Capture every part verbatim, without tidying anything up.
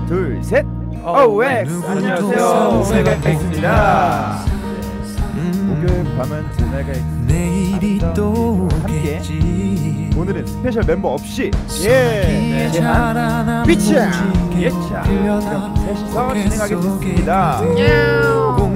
둘, 셋. 어, 오엑스. 안녕하세요. 오메가 X입니다. 목요일 밤은 오메가 X 내일이 또 함께 오겠지. 오늘은 스페셜 멤버 없이 예 예한 피차 예차 이렇게 셋이서 진행하게 됐습니다. 꼭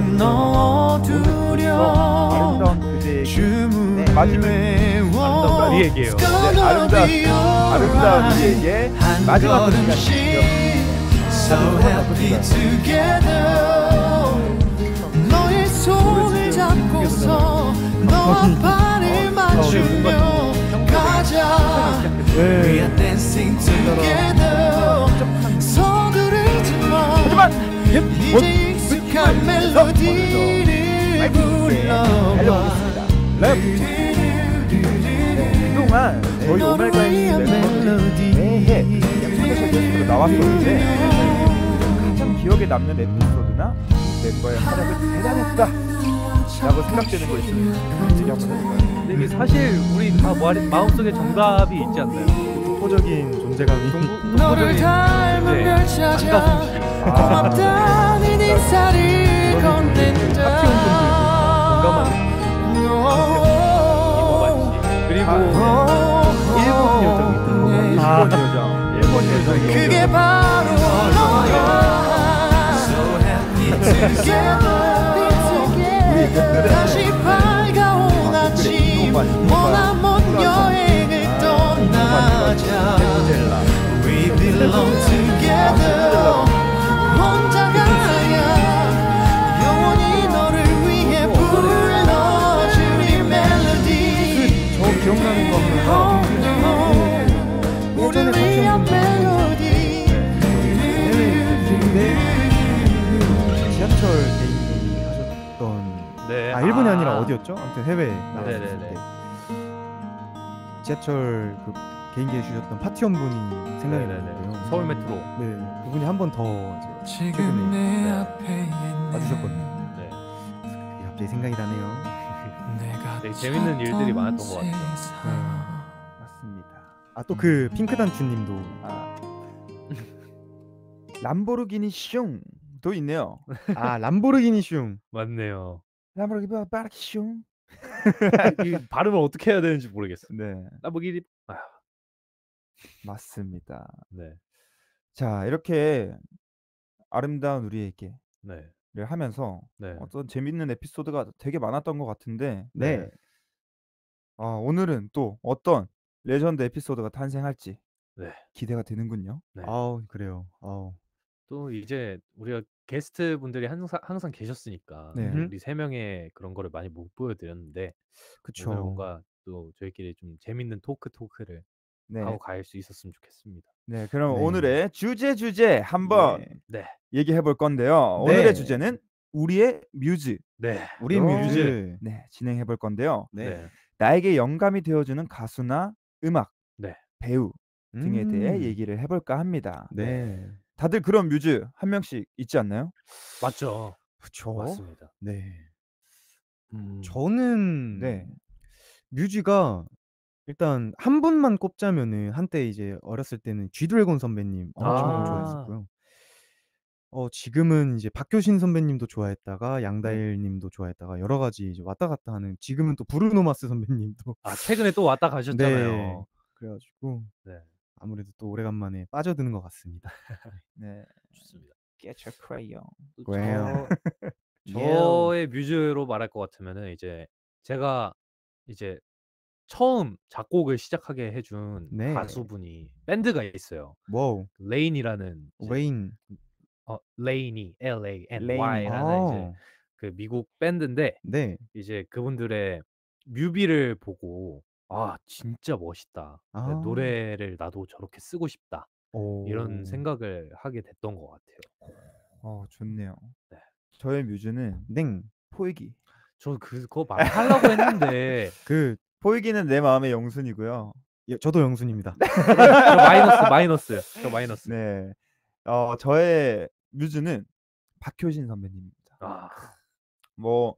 넣어두려 아름다운 그대에게 주문을 네, 마지막 외워 우리에게요. 네, 아름다운 아름다운 우리에게 한 마지막 걸음씩 So happy together. 너의 손을 잡고서 너와 발을 맞추며 가자. We are dancing together. 서두르지 마. 하지만 이제 익숙한 멜로디를 불러. 알려보겠습니다. 랩 그동안 저희 오메가 X 매해 스페셜 게스트로 나왔었는데 가장 기억에 남는 에피소드나 멤버의 활약은 대단했다 라고 생각되는 거 있으면 솔직히 한번 해볼까요? 근데 이게 사실 우리 다 마- 마음속에 정답이 있지 않나요? 독보적인 존재감이 너를 닮은 네. 별 찾아 안가슴 씨. 고맙다는 인사를 건넨다. 공감하는 그리고 아, 일본 요정이 있던 거. 일본 여정 일본 여정이 그게 바로 너야. 다시 밝아온 아침 머나먼 여행을 떠나자. We belong together. 혼자가 아니야. 영원히 너를 위해 불러줄 이 멜로디. 저 기억나는 거 하면서 우리를 위한 멜로디. 지하철 개인기 하셨던 네. 아 일본이 아니라 어디였죠? 아무튼 해외 나갔을 네네네. 때 지하철 그 개인기 해주셨던 파티원 분이 생각이 네네네. 나는데요. 서울 메트로. 네, 그분이 한 번 더 이제 지금 내 네. 앞에 있는 와주셨거든요. 네. 그게 갑자기 생각이 나네요. 내가 되게 재밌는 일들이 많았던 것 같아요. 맞습니다. 아 또 그 핑크단추님도 아, 람보르기니 슝도 있네요. 아 람보르기니 슝 맞네요. 람보르기니 빠르기 슝. 이 발음을 어떻게 해야 되는지 모르겠어요. 네, 나보기 아, 맞습니다. 네. 자, 이렇게 아름다운 우리에게를 네. 하면서 네. 어떤 재밌는 에피소드가 되게 많았던 것 같은데 네. 아, 오늘은 또 어떤 레전드 에피소드가 탄생할지 네. 기대가 되는군요. 네. 아우 그래요. 아우 또 이제 우리가 게스트 분들이 항상 항상 계셨으니까 네. 우리 세 명의 그런 거를 많이 못 보여드렸는데 그쵸. 오늘 뭔가 또 저희끼리 좀 재밌는 토크 토크를 네, 하고 갈 수 있었으면 좋겠습니다. 네, 그럼 네. 오늘의 주제 주제 한번 예. 네. 얘기해 볼 건데요. 네. 오늘의 주제는 우리의 뮤즈. 네. 우리 요. 뮤즈. 네, 진행해 볼 건데요. 네. 네. 나에게 영감이 되어주는 가수나 음악, 네. 배우 등에 대해 음. 얘기를 해볼까 합니다. 네. 다들 그런 뮤즈 한 명씩 있지 않나요? 맞죠. 그쵸. 맞습니다. 네. 음. 저는 네. 뮤지가 일단 한 분만 꼽자면은 한때 이제 어렸을 때는 G드래곤 선배님 엄청 아. 좋아했었고요. 어 지금은 이제 박효신 선배님도 좋아했다가 양다일 님도 좋아했다가 여러 가지 이제 왔다 갔다 하는 지금은 또 브루노 마스 선배님도 아 최근에 또 왔다 가셨잖아요. 네. 그래 가지고 네. 아무래도 또 오래간만에 빠져드는 것 같습니다. 네. 좋습니다. Get your crayon. 또 그래요. 저 저의 뮤즈로 말할 것 같으면은 이제 제가 이제 처음 작곡을 시작하게 해준 네. 가수분이 밴드가 있어요. 와우. 레인이라는 이제 레인. 어 레인이 L A N 레인이. Y라는 이제 아. 그 미국 밴드인데 네. 이제 그분들의 뮤비를 보고 '아 진짜 멋있다. 그 아. 노래를 나도 저렇게 쓰고 싶다.' 이런 오. 생각을 하게 됐던 것 같아요. 어, 좋네요. 네. 저의 뮤즈는 넹. 포이기. 저 그 그거 말하려고 했는데 그 포이기는 내 마음의 영순이고요. 예 저도 영순입니다. 저 마이너스, 마이너스요. 저 마이너스. 네. 어, 저의 뮤즈는 박효신 선배님입니다. 아. 뭐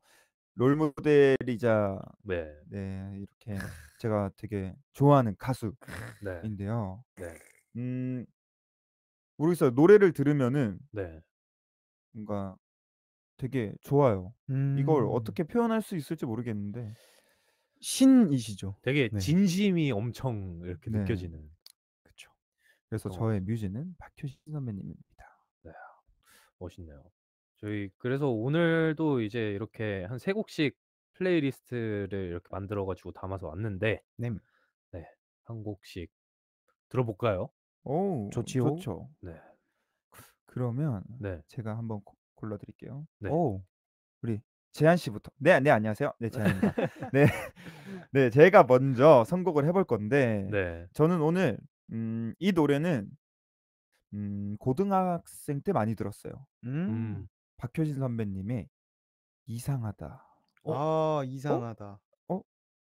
롤모델이자 네. 네, 이렇게 제가 되게 좋아하는 네. 가수인데요. 네. 음 모르겠어요. 노래를 들으면은 네. 뭔가 되게 좋아요. 이걸 음. 어떻게 표현할 수 있을지 모르겠는데 신이시죠. 되게 네. 진심이 엄청 이렇게 네. 느껴지는. 그쵸. 그래서 그런 것 저의 같아요. 뮤즈는 박효신 선배님입니다. 네. 멋있네요. 저희 그래서 오늘도 이제 이렇게 한 세 곡씩 플레이리스트를 이렇게 만들어 가지고 담아서 왔는데 네. 네. 한 곡씩 들어볼까요? 오 좋지요. 좋죠. 네. 그러면 네. 제가 한번 고 골라 드릴게요. 네. 오. 우리 재한 씨부터. 네, 네 안녕하세요. 네 재한입니다. 네. 네 제가 먼저 선곡을 해볼 건데 네. 저는 오늘 음 이 노래는 음 고등학생 때 많이 들었어요. 음. 음. 박효신 선배님의 이상하다. 어? 아 이상하다. 어?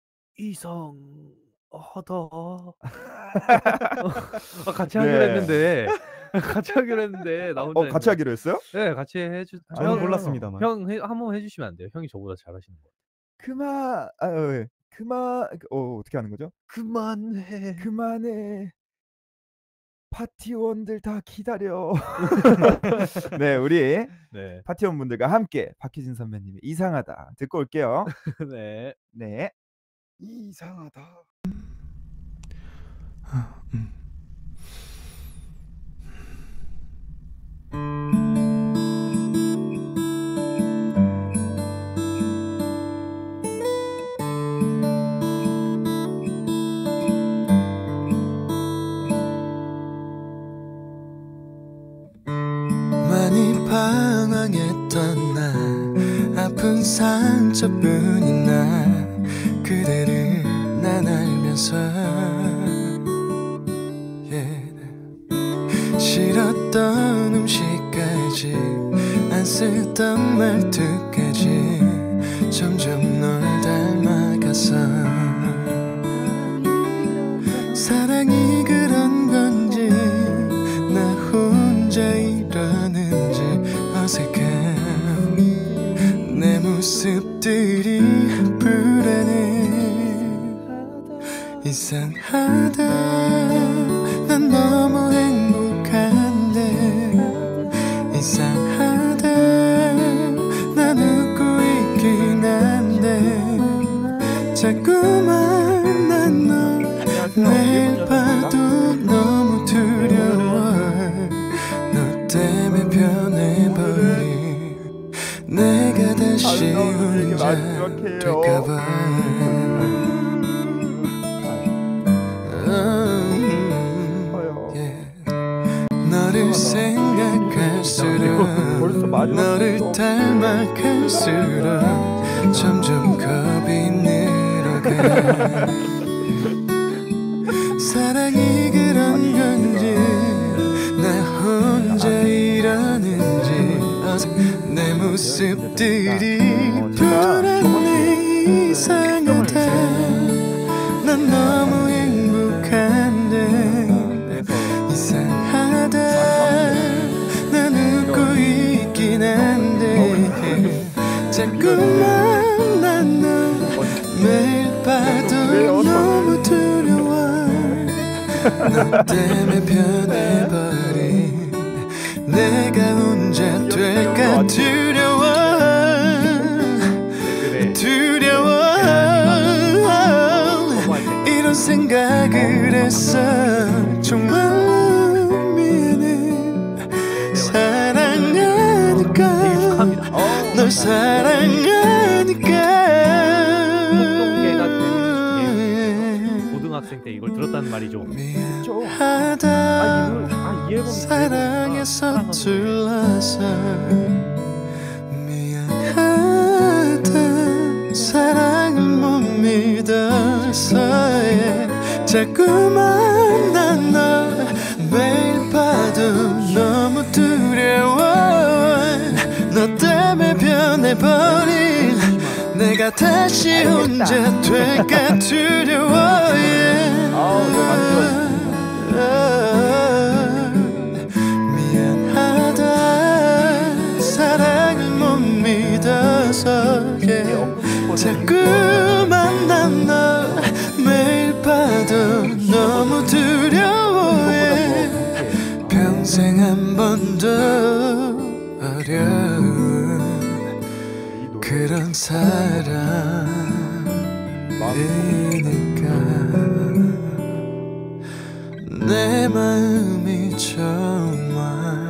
이상하다. 아 같이 네. 하기로 했는데 같이 하기로 했는데 나 혼자 어 같이 했네. 하기로 했어요? 네. 같이 해 주 저는 아니요. 몰랐습니다만. 형 해 한번 해 주시면 안 돼요? 형이 저보다 잘하시는 것 같아요. 그만 아 어 예. 그만 그 어 어떻게 하는 거죠? 그만해. 그만해. 파티원들 다 기다려. 네 우리 네. 파티원분들과 함께 박효신 선배님의 이상하다 듣고 올게요. 네. 네. 이상하다. 많이 방황했던 나 아픈 상처뿐인 나 그대를 난 알면서 yeah. 싫었던 음식까지 안 쓰던 말투까지 점점 널 닮아가서 사랑이 그런 건지 나 혼자 이러는지 어색한 내 모습들이 불안해 이상하다 난 너무 행복한데 이상하다 난 웃고 있긴 한데 자꾸만 난 널 매일 봐도 너무 두려워 너 때문에 변해버린 내가 다시 혼자 될까봐 너를 생각할수록 너를 닮아갈수록 점점 겁이 늘어가 사랑이 그런 건지 나 혼자 이러는지 어색 내 모습들이 불안해 이상하다 난 너무 행복한데 이상하다 난 웃고 있긴 한데 자꾸만 난 널 매일 봐도 너무 두려워 너 때문에 변해버린 내가 혼자 될까 두려워 두려워 이런 생각을 했어 정말로 미안해 사랑하니까 널 사랑하니까 공동계가 되는 고등학생 때 이걸 들었단 말이죠. 미안하다 아, 이 노래- 아, 이 앨범이 사랑에서 사랑하는 둘러서 미안하다 사랑을 못 믿어서 yeah. 자꾸만 난 널 매일 봐도 너무 두려워 너 때문에 변해버린 내가 다시 혼자 될까 두려워 yeah. 미안하다 사랑을 못 믿어서 yeah. 자꾸만 난 널 매일 봐도 너무 두려워해 평생 땡 한 번 더 어려운 그런 사람이니까 내 마음이 정말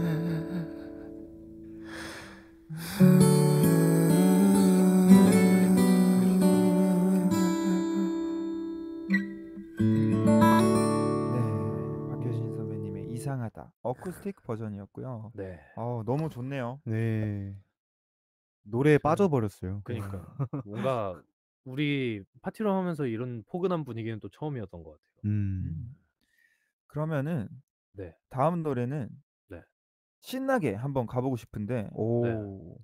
이상하다 어쿠스틱 버전이었고요. 네. 어, 너무 좋네요. 네. 노래에 빠져버렸어요. 그니까요. 뭔가 우리 파티룸 하면서 이런 포근한 분위기는 또 처음이었던 것 같아요. 음. 음. 그러면은 네. 다음 노래는 네. 신나게 한번 가보고 싶은데 오.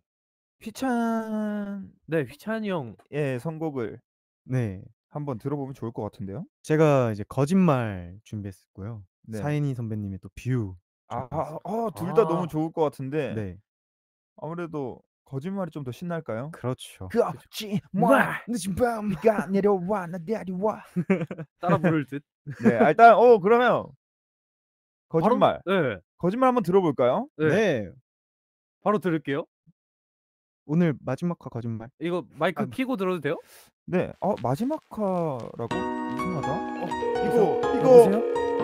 휘찬 네, 휘찬이 형. 의 선곡을 네. 한번 들어보면 좋을 것 같은데요. 제가 이제 거짓말 준비했고요. 네. 사인이 선배님의 또 뷰. 아, 준비했어요. 아, 둘 다 아. 너무 좋을 것 같은데 네. 아무래도 거짓말이 좀 더 신날까요? 그렇죠. 거짓말 늦은 밤 비가 내려와 나 내려와 따라 부를 듯. 네, 아, 일단 어 그러면 거짓말 바로, 네. 거짓말 한번 들어볼까요? 네. 네. 바로 들을게요. 오늘 마지막화 거짓말. 이거 마이크 아, 키고 들어도 돼요? 네. 어 마지막 화라고? 이상하다. 어 이거 이거 이거 여보세요?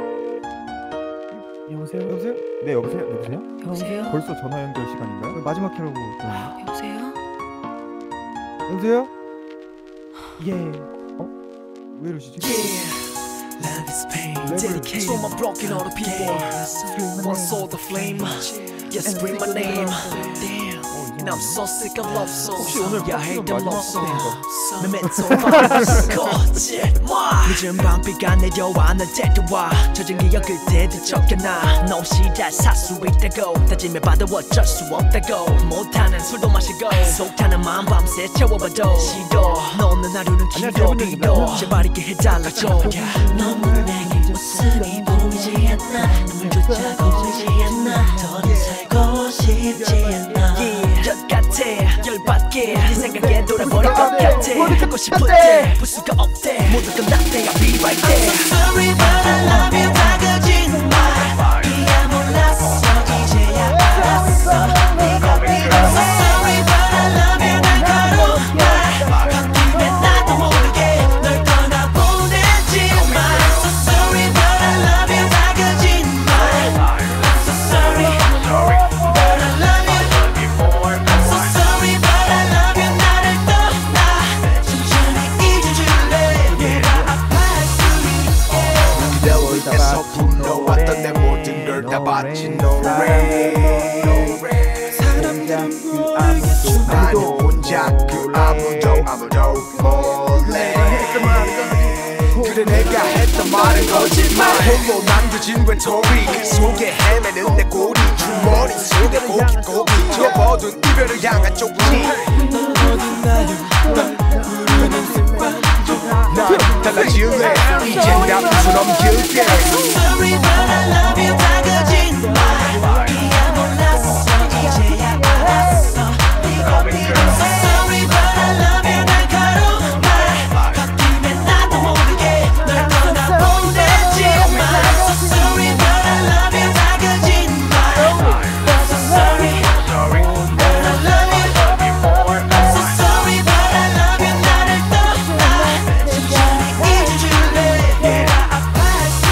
여보세요? 여보세요? 네, 여보세요? 여보세요? 여보세요? 벌써 전화 연결 시간인가요? 마지막 회라고 들었는데. 여보세요? 여보세요? 예. 왜 이러시지? Love is pain, Never. dedicated to my broken hearted people. One soul the flame, yes, scream my name. Damn, and I'm so sick of love songs. 혹시 오늘 Yeah, I hate them 마지막 love songs. 거 Memento mori, 거짓말. 늦은 밤 비가 내려와 날 데려와 젖은 기억을 되뒤척여놔 너 없이 잘 살 수 있다고 다짐해봐도 어쩔 수 없다고 못하는 술도 마시고 속타는 마음 밤새 채워봐도 싫어 너 없는 하루는 길어 길어 제발 있게 해달라고 너무 내게 모습이 보이지 않아 눈물조차 보이지 않아 더는 살고 싶지 않아 열 같아 열받게 네 생각에 돌아버릴 것 같아 하고 싶을 때 볼 수가 없대 모두 끝났대 I'll be right there I'm so sorry but I love you 다 거짓말 이야 몰랐어 이제야 알았어 네가 필요 I'm so sorry but I love you 날 걸어가 바뀌면 나도 모르게 널 떠나보내지마 I'm so sorry but I love you 다 거짓말 I'm so sorry but I love you I'm so sorry but I love you 나를 떠나 천천히 잊어줄래 내가 아파할 수 있게 너로 인해서 불러왔던 내 모든 걸 다 바친 노래 사람들은 아무도 난 혼자 그 아무도 아무도 몰래 그래 내가 했던 말은 거짓말 홀로 남겨진 외톨이 그 속에 헤매는 내 꼬리 주머니 속에 고기 고기 접어둔 이별을 향한 쪽지 어디 나를 널 부르는 습관도 난 달라질래 이젠 나 웃어 넘길게 So sorry but I love you 다 거짓말 이야 몰랐어 이제야 알았어 네가 필요 So sorry but I love you 날 가로가 바뀌면 나도 모르게 널 떠나보내지마 So sorry but I love you 다 거짓말 So sorry but I love you I'm so sorry but I love you 나를 떠나 천천히 잊어줄래 내가 아파할 수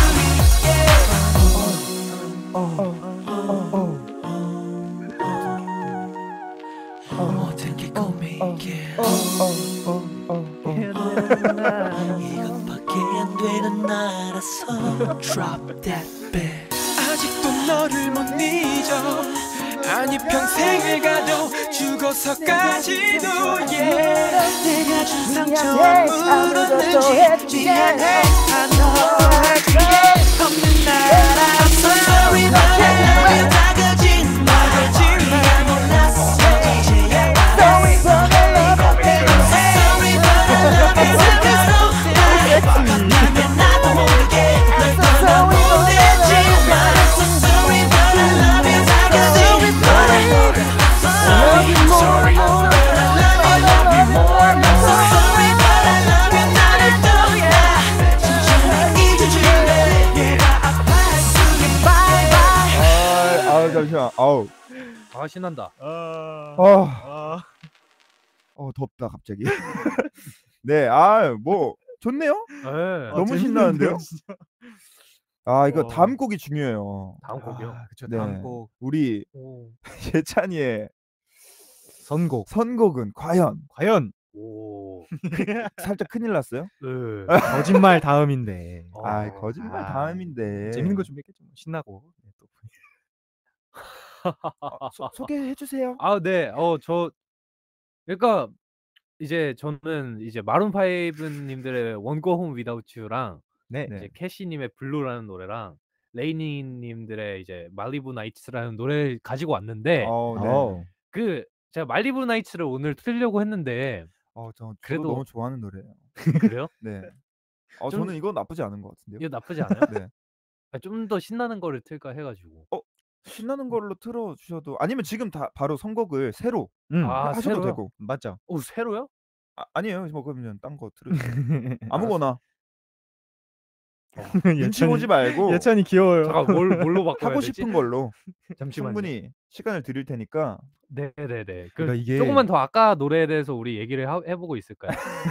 있게 모든 게 꿈이게 이것밖에 안 되는 나라서 Drop that bitch 아직도 너를 못 잊어 아니 평생을 가도 죽어서까지도 yeah. 내가 준 상처와 물었는지 미안해 다 너에게 없는 나라 I'm so sorry but I love you 다 거짓말 거짓말 몰랐어 이제야 알았어 네가 필요 I'm so sorry but I love you 다 거짓말 바뀌면 나도 모르게 널 떠나보내지마 I'm so sorry but I love you 다 거짓말 Sorry, sorry, but I love you more. I'm so sorry, but I love you 나를 떠나 천천히 잊어줄래 내가 아파할 수 있게 Bye bye 아 신난다. 아. 어, 아. 어 덥다 갑자기. 네, 아 뭐 좋네요. 네. 너무 재밌는데요, 신나는데요? 진짜. 아 이거 어. 다음 곡이 중요해요. 다음 곡이요. 아, 그쵸. 네, 다음 곡 우리 오. 예찬이의 선곡. 선곡은 과연 과연 오. 살짝 큰일 났어요? 네. 거짓말 다음인데. 어. 아 거짓말 아, 다음인데 재밌는 거 준비했겠죠. 뭐. 신나고. 네, 또. 어, 소, 소개해 주세요. 아 네. 어 저 그러니까 이제 저는 이제 마룬 파이브 님들의 Won't Go Home Without You랑 네. 네. 이제 캐시 님의 블루라는 노래랑 레이니 님들의 이제 말리부 나이츠라는 노래를 가지고 왔는데 어, 네. 어. 그 제가 말리부 나이츠를 오늘 틀려고 했는데 어, 저 그래도- 그래도 너무 좋아하는 노래예요. 그래요? 네. 어, 좀- 저는 이거 나쁘지 않은 것 같은데요. 이거 나쁘지 않아요? 네. 좀 더 신나는 거를 틀까 해가지고. 신나는 걸로 틀어 주셔도 아니면 지금 다 바로 선곡을 새로 음. 아, 하셔도 새로요? 되고. 맞죠. 오 새로요? 아, 아니에요. 뭐 그러면 딴 거 틀어 주세요. 아무거나. 눈치 보지 말고 예찬이 귀여워요. 잠깐 뭘 뭘로 바꿔야 하고 되지? 싶은 걸로 잠시만요. 충분히 시간을 드릴 테니까. 네네네. 그 그러니까 이게 조금만 더 아까 노래에 대해서 우리 얘기를 하, 해보고 있을까요?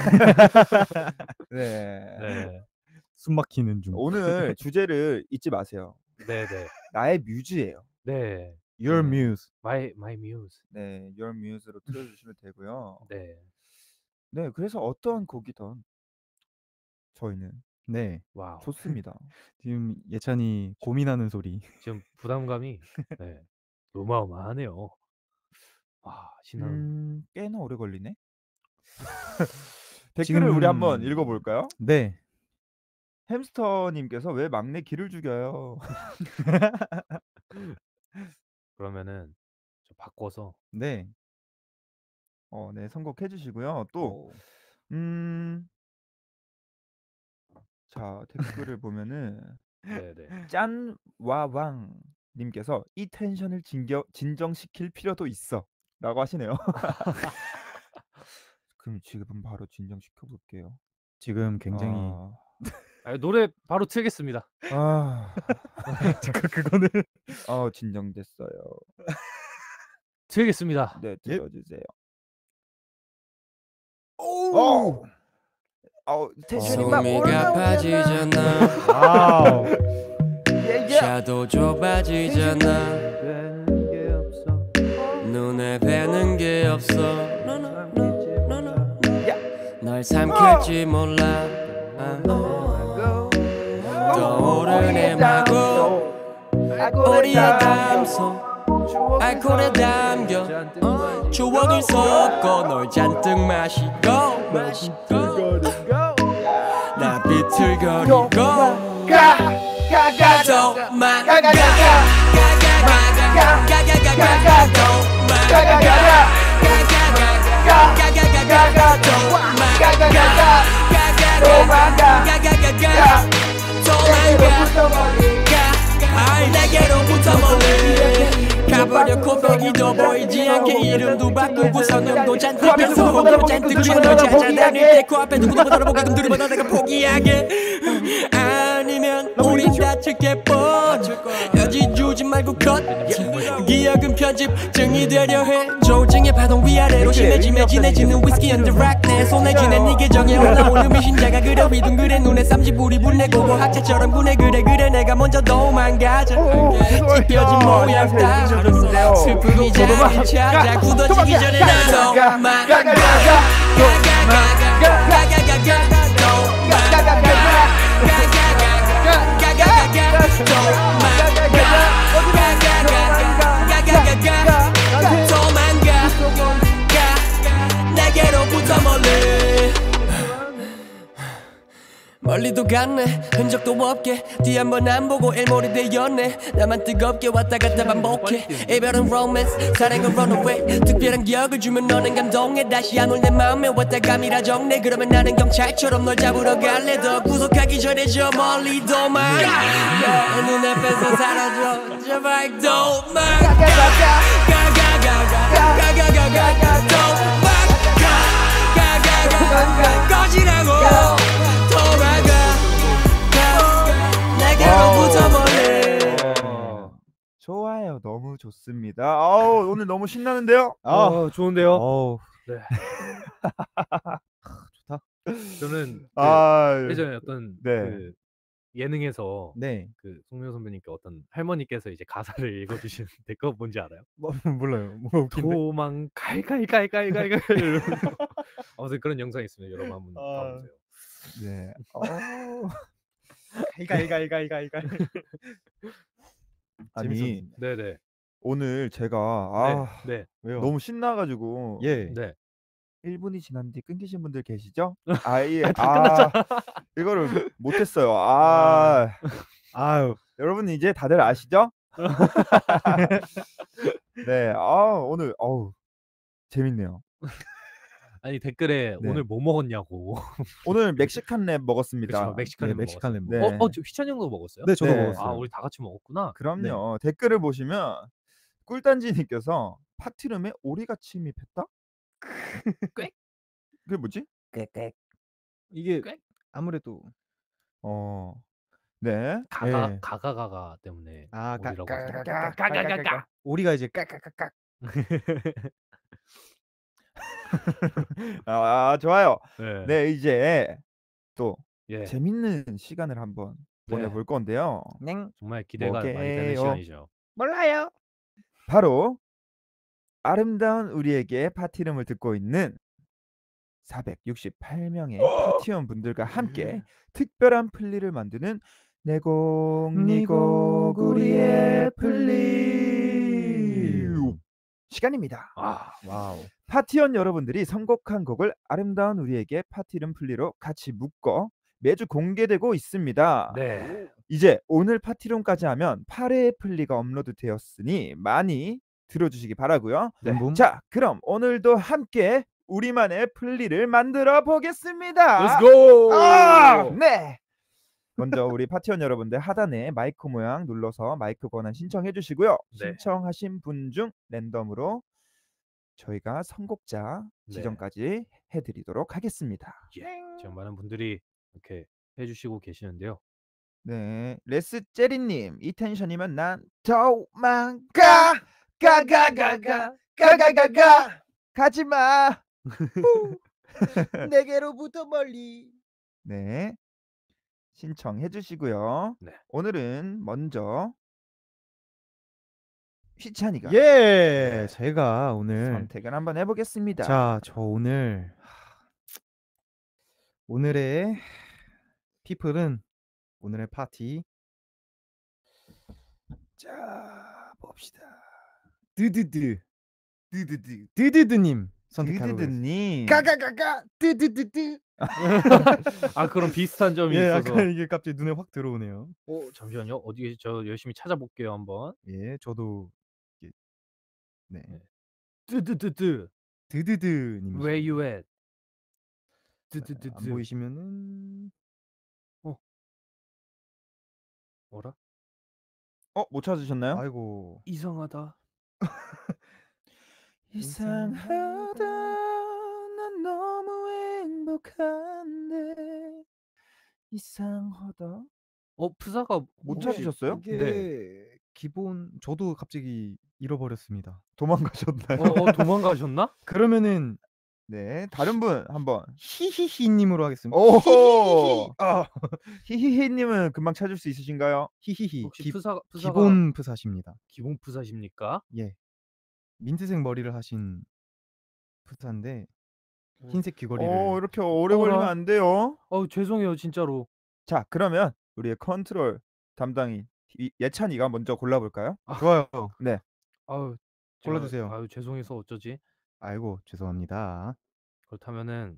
네. 네. 숨 막히는 중. 오늘 주제를 잊지 마세요. 네네. 나의 뮤즈예요. 네. Your 네. Muse. My my muse. 네, Your Muse로 틀어 주시면 되고요. 네. 네, 그래서 어떠한 곡이든 저희는 네. 와우. 좋습니다. 지금 예찬이 고민하는 소리. 지금 부담감이 네. 어마어마하네요. 와 신나는. 음, 꽤나 오래 걸리네. 댓글을 지금- 우리 한번 읽어볼까요? 네. 햄스터님께서 왜 막내 기를 죽여요? 그러면은 좀 바꿔서 네. 어, 네, 선곡해 주시고요. 또, 오. 음, 자, 댓글을 보면은 네네. 짠와왕님께서 이 텐션을 진겨, 진정시킬 필요도 있어라고 하시네요. 그럼 지금 바로 진정시켜 볼게요. 지금 굉장히 아, 아, 노래 바로 틀겠습니다. 아, 잠깐 그거는 어, 진정됐어요. 틀겠습니다. 네, 예. 들어주세요. 오. 어, 어, 텐션이 막 숨이 올라오잖아. 가빠지잖아. 와우. 예, 예. 샤도 좁아지잖아. 되는 게 없어. 눈에 뵈는 게 없어. 널 어! 삼킬지 몰라. 아. 떠오르네 마구 우리의 감성 알코올에 담겨 어, 추억을 섞어 널 잔뜩 마시고 나 비틀거리고 또만 내게로부터 멀리 가버려 코빼기도 보이지 않게 이름도 바꾸고 성형도 잔뜩 해서 호흡도 잔뜩 쥐어 널 찾아다닐 때 코앞에 누구도 못 알아보게 금두리보다 내가 포기하게 아니면 우린 다칠게 뻔 여지 주지 말고 컷 기억은 편집증이 되려 해 조증의 파동 위아래로 심해지며 진해지는 위스키 언더 락 내 손에 쥐는 네 계정에 올라오는 미신자가 그려 휘둥그레 눈에 삼지불이 불내고 학자처럼 군해 그래 그래 내가 먼저 도망가자 찢겨진 모양 따 슬픔이 자리 찾아 굳어지기 전에 나도 막 가가가가 가가가가 가가가가 도망가 내게로부터 멀리 멀리도 갔네 흔적도 없게 뒤 한번 안 보고 일몰이 되었네 나만 뜨겁게 왔다 갔다 반복해 이별은 로맨스 사랑은 runaway 특별한 기억을 주면 너는 감동해 다시 안 올 내 마음에 왔다 감이라 정내 그러면 나는 경찰처럼 널 잡으러 갈래 더 구속하기 전에 저 멀리 도망가 내 눈앞에서 사라져 제발 도망가 가가가가 가가가가 도망가 가가가가 꺼지라고 내게로부터 멀리 어, 좋아요. 너무 좋습니다. 아우 오늘 너무 신나는데요? 아. 어, 좋은데요? 어우. 네. 좋다. 저는 그 아. 예전에 어떤 네. 그 예능에서 네. 그 송명 선배님께 어떤 할머니께서 이제 가사를 읽어 주시는데 그거 뭔지 알아요? 뭐 몰라요. 뭐가 웃긴데? 도망 갈갈갈갈갈갈 이러면서 아무튼 그런 영상이 있습니다. 여러분 한번 아. 봐 보세요. 네. 어. 갈갈갈갈갈갈. 아니 재밌었습니다. 네네. 오늘 제가 아 네. 네. 왜요? 너무 신나 가지고 예. 네. 일 분이 지난 뒤 끊기신 분들 계시죠? 아 예. 아, 다 아 끝났잖아. 이거를 못 했어요. 아. 아유. 여러분 이제 다들 아시죠? 네. 아 오늘 어우 재밌네요. 아니 댓글에 네. 오늘 뭐 먹었냐고. 오늘 멕시칸 랩 먹었습니다. 그쵸. 멕시칸 네, 랩 멕시칸 먹었어요. 랩 네. 어, 어, 저 휘찬 형도 먹었어요? 네, 저도 네. 먹었어요. 아, 우리 다 같이 먹었구나. 그럼요. 댓글을 보시면 꿀단지님께서 파티룸에 오리가 침입했다? 꽥? 그게 뭐지? 꽥꽥. 이게 꽥? 아무래도 어. 네. 가가 예. 가가가가 때문에 아, 가- 오리라고 가- 하죠. 가- 가- 가가가가. 오리가 이제 깍깍깍깍. 아 좋아요. 네. 네 이제 또 예. 재밌는 시간을 한번 네. 보내볼 건데요. 냉. 정말 기대가 많이 되는 뭐게요? 시간이죠. 몰라요. 바로 아름다운 우리에게 파티룸을 듣고 있는 사백육십팔 명의 파티원 분들과 함께 특별한 플리를 만드는 내곡 니곡 우리의 플리 시간입니다. 아, 와우. 파티원 여러분들이 선곡한 곡을 아름다운 우리에게 파티룸 플리로 같이 묶어 매주 공개되고 있습니다. 네. 이제 오늘 파티룸까지 하면 팔 회의 플리가 업로드되었으니 많이 들어주시기 바라고요. 네. 붐붐. 자, 그럼 오늘도 함께 우리만의 플리를 만들어 보겠습니다. Let's go. 아, 네. 먼저 우리 파티원 여러분들 하단에 마이크 모양 눌러서 마이크 권한 신청해 주시고요. 네. 신청하신 분 중 랜덤으로 저희가 선곡자 네. 지정까지 해드리도록 하겠습니다. 예. 지금 많은 분들이 이렇게 해주시고 계시는데요. 네, 레스 제리님 이 텐션이면 난 도망가 가가가가 가가가가 가지마 내게로부터 멀리. 네 신청해 주시고요. 네. 오늘은 먼저 휘찬이가 예. 제가 오늘 선택을 한번 해보겠습니다. 자, 저 오늘 오늘의 피플은 오늘의 파티 자 봅시다. 드드드 드드드 드드드님 선택하도록 하겠습니다. 드드드님 가가가가 드드드드. 아, 그런 비슷한 점이 예, 있어서. 약간 이게 갑자기 눈에 확 들어오네요. 어, 잠시만요. 어디 저 열심히 찾아볼게요 한번. 예, 저도 이게 네. 뜨뜨뜨뜨. 드드드님. Where you at? 안 뜨뜨뜨뜨. 보이시면은 뭐라? 어 못 찾으셨나요? 아이고. 이상하다. 이상하다 난 너무 행복한데 이상하다 어, 프사가 못 이게- 찾으셨어요? 이게 네. 기본 저도 갑자기 잃어버렸습니다. 도망가셨나요? 어, 어, 도망가셨나? 그러면은 네 다른 분 한번 히히히님으로 하겠습니다. 오호 아, 히히히님은 금방 찾을 수 있으신가요? 히히히. 혹시 기, 프사 프사가 기본 프사십니다. 기본 프사십니까? 예. 민트색 머리를 하신 프사인데 어. 흰색 귀걸이를. 오 이렇게 오래 걸리면 어라. 안 돼요. 어, 죄송해요 진짜로. 자 그러면 우리의 컨트롤 담당인 이- 예찬이가 먼저 골라볼까요? 좋아요. 아유, 제가- 골라주세요. 아유, 죄송해서 어쩌지? 아이고 죄송합니다. 그렇다면은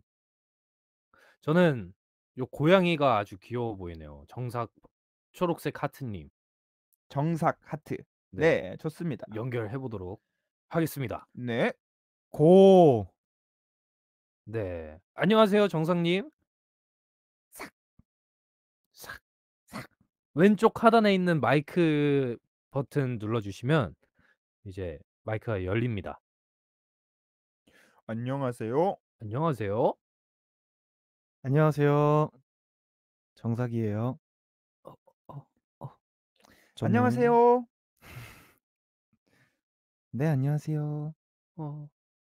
저는 요 고양이가 아주 귀여워 보이네요. 정삭 초록색 하트님 정삭 하트. 네. 네, 좋습니다. 연결해 보도록 하겠습니다. 네. 고. 네, 안녕하세요 정삭님. 삭, 삭, 삭. 왼쪽 하단에 있는 마이크 버튼 눌러주시면 이제 마이크가 열립니다. 안녕하세요. 안녕하세요. 안녕하세요. 정삭이에요. 어, 어, 어. 저는 안녕하세요. 네, 안녕하세요. 어.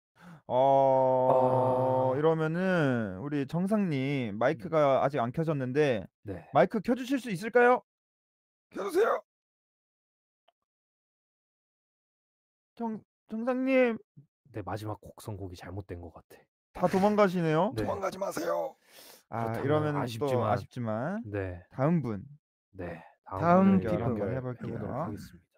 어 아. 이러면은 우리 정상님 마이크가 아직 안 켜졌는데 네. 마이크 켜 주실 수 있을까요? 켜 주세요. 정 정상님. 네, 마지막 곡 선곡이 잘못된 것 같아. 다 도망가시네요. 네. 도망가지 마세요. 아 그렇다면 이러면은 또 아쉽지만 아쉽지만 네. 다음 분 네. 다음 다음 분을 연결 한번 연결해 해 보도록 볼게요. 하겠습니다.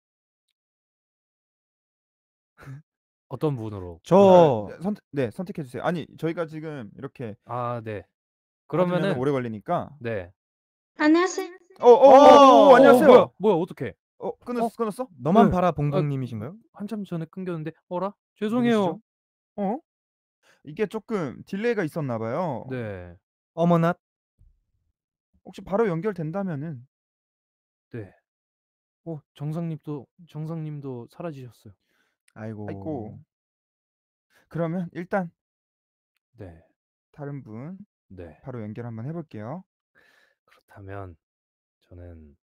어떤 분으로? 아 저 네 선택 네 선택해 주세요. 아니 저희가 지금 이렇게 아 네. 받으면은 그러면은 오래 걸리니까. 네. 안녕하세요. 어 어 오 어 뭐야, 안녕하세요. 뭐야 어떡해. 어 어? 끊었어, 끊었어? 너만 네. 봐라 아 봉봉님이신가요? 한참 전에 끊겼는데 어라? 누구시죠? 죄송해요. 어? 이게 쪼끔 딜레이가 있었나 봐요. 네. 어머나. 혹시 바로 연결된다면은 네. 어 정상님도 정상님도 사라지셨어요. 아이고. 아이고. 그러면 일단 네. 다른 분 네. 바로 연결 한번 해 볼게요. 그렇다면 저는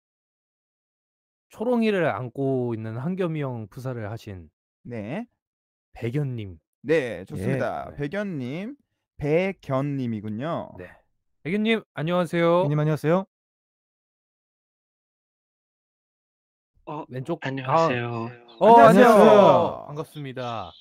초롱이를 안고 있는 한겸이 형 프사를 하신 네. 백연님. 네 예. 좋습니다. 네. 백연님, 백연님이군요. 네. 백연님 안녕하세요. 님 안녕하세요. 어 왼쪽 아. 안녕하세요. 어 안녕하세요. 안녕하세요. 반갑습니다.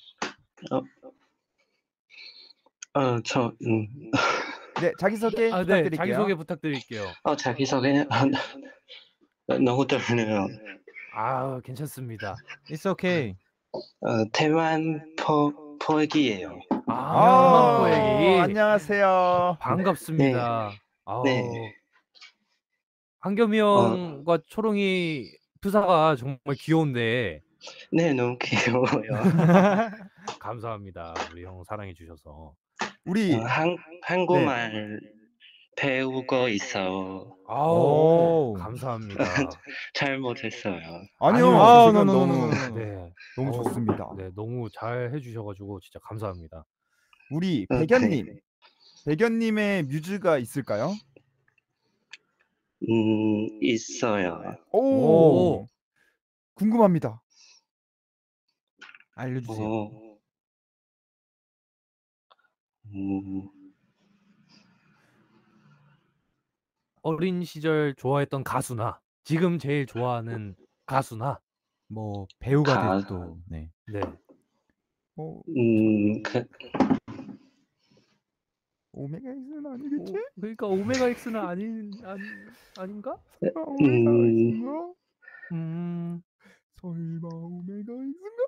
어 저 음. 네 자기소개 아 네. 부탁드릴게요. 자기소개 부탁드릴게요. 어 자기소개 아 너무 떨리네요. 아 괜찮습니다. It's okay. 어 태완 포 포기예요. 아 아 태완포에기. 안녕하세요. 반갑습니다. 아우. 네. 한겸이 어 형과 초롱이 프사가 정말 귀여운데 네 너무 귀여워요. 감사합니다. 우리 형 사랑해 주셔서. 우리 어 한 네. 한국말 배우고 있어요. 아우 오. 감사합니다. 잘 못했어요. 아니요. 아니요. 아 지금 너무 노노노노노노. 네. 너무 어우 좋습니다. 네 너무 잘해 주셔 가지고 진짜 감사합니다. 우리 어 네. 백연님. 백연님의 뮤즈가 있을까요? 음 있어요. 오. 오. 궁금합니다. 알려주세요. 어. 음. 어린 시절 좋아했던 가수나 지금 제일 좋아하는 가수나 뭐 배우가 가 돼도 네. 네. 어 음 그 오메가엑스는 아니겠지? 오 그러니까 오메가 X는 아닌 아닌 아닌가? 설마 음. 오메가엑스인가? 음. 설마 오메가엑스인가?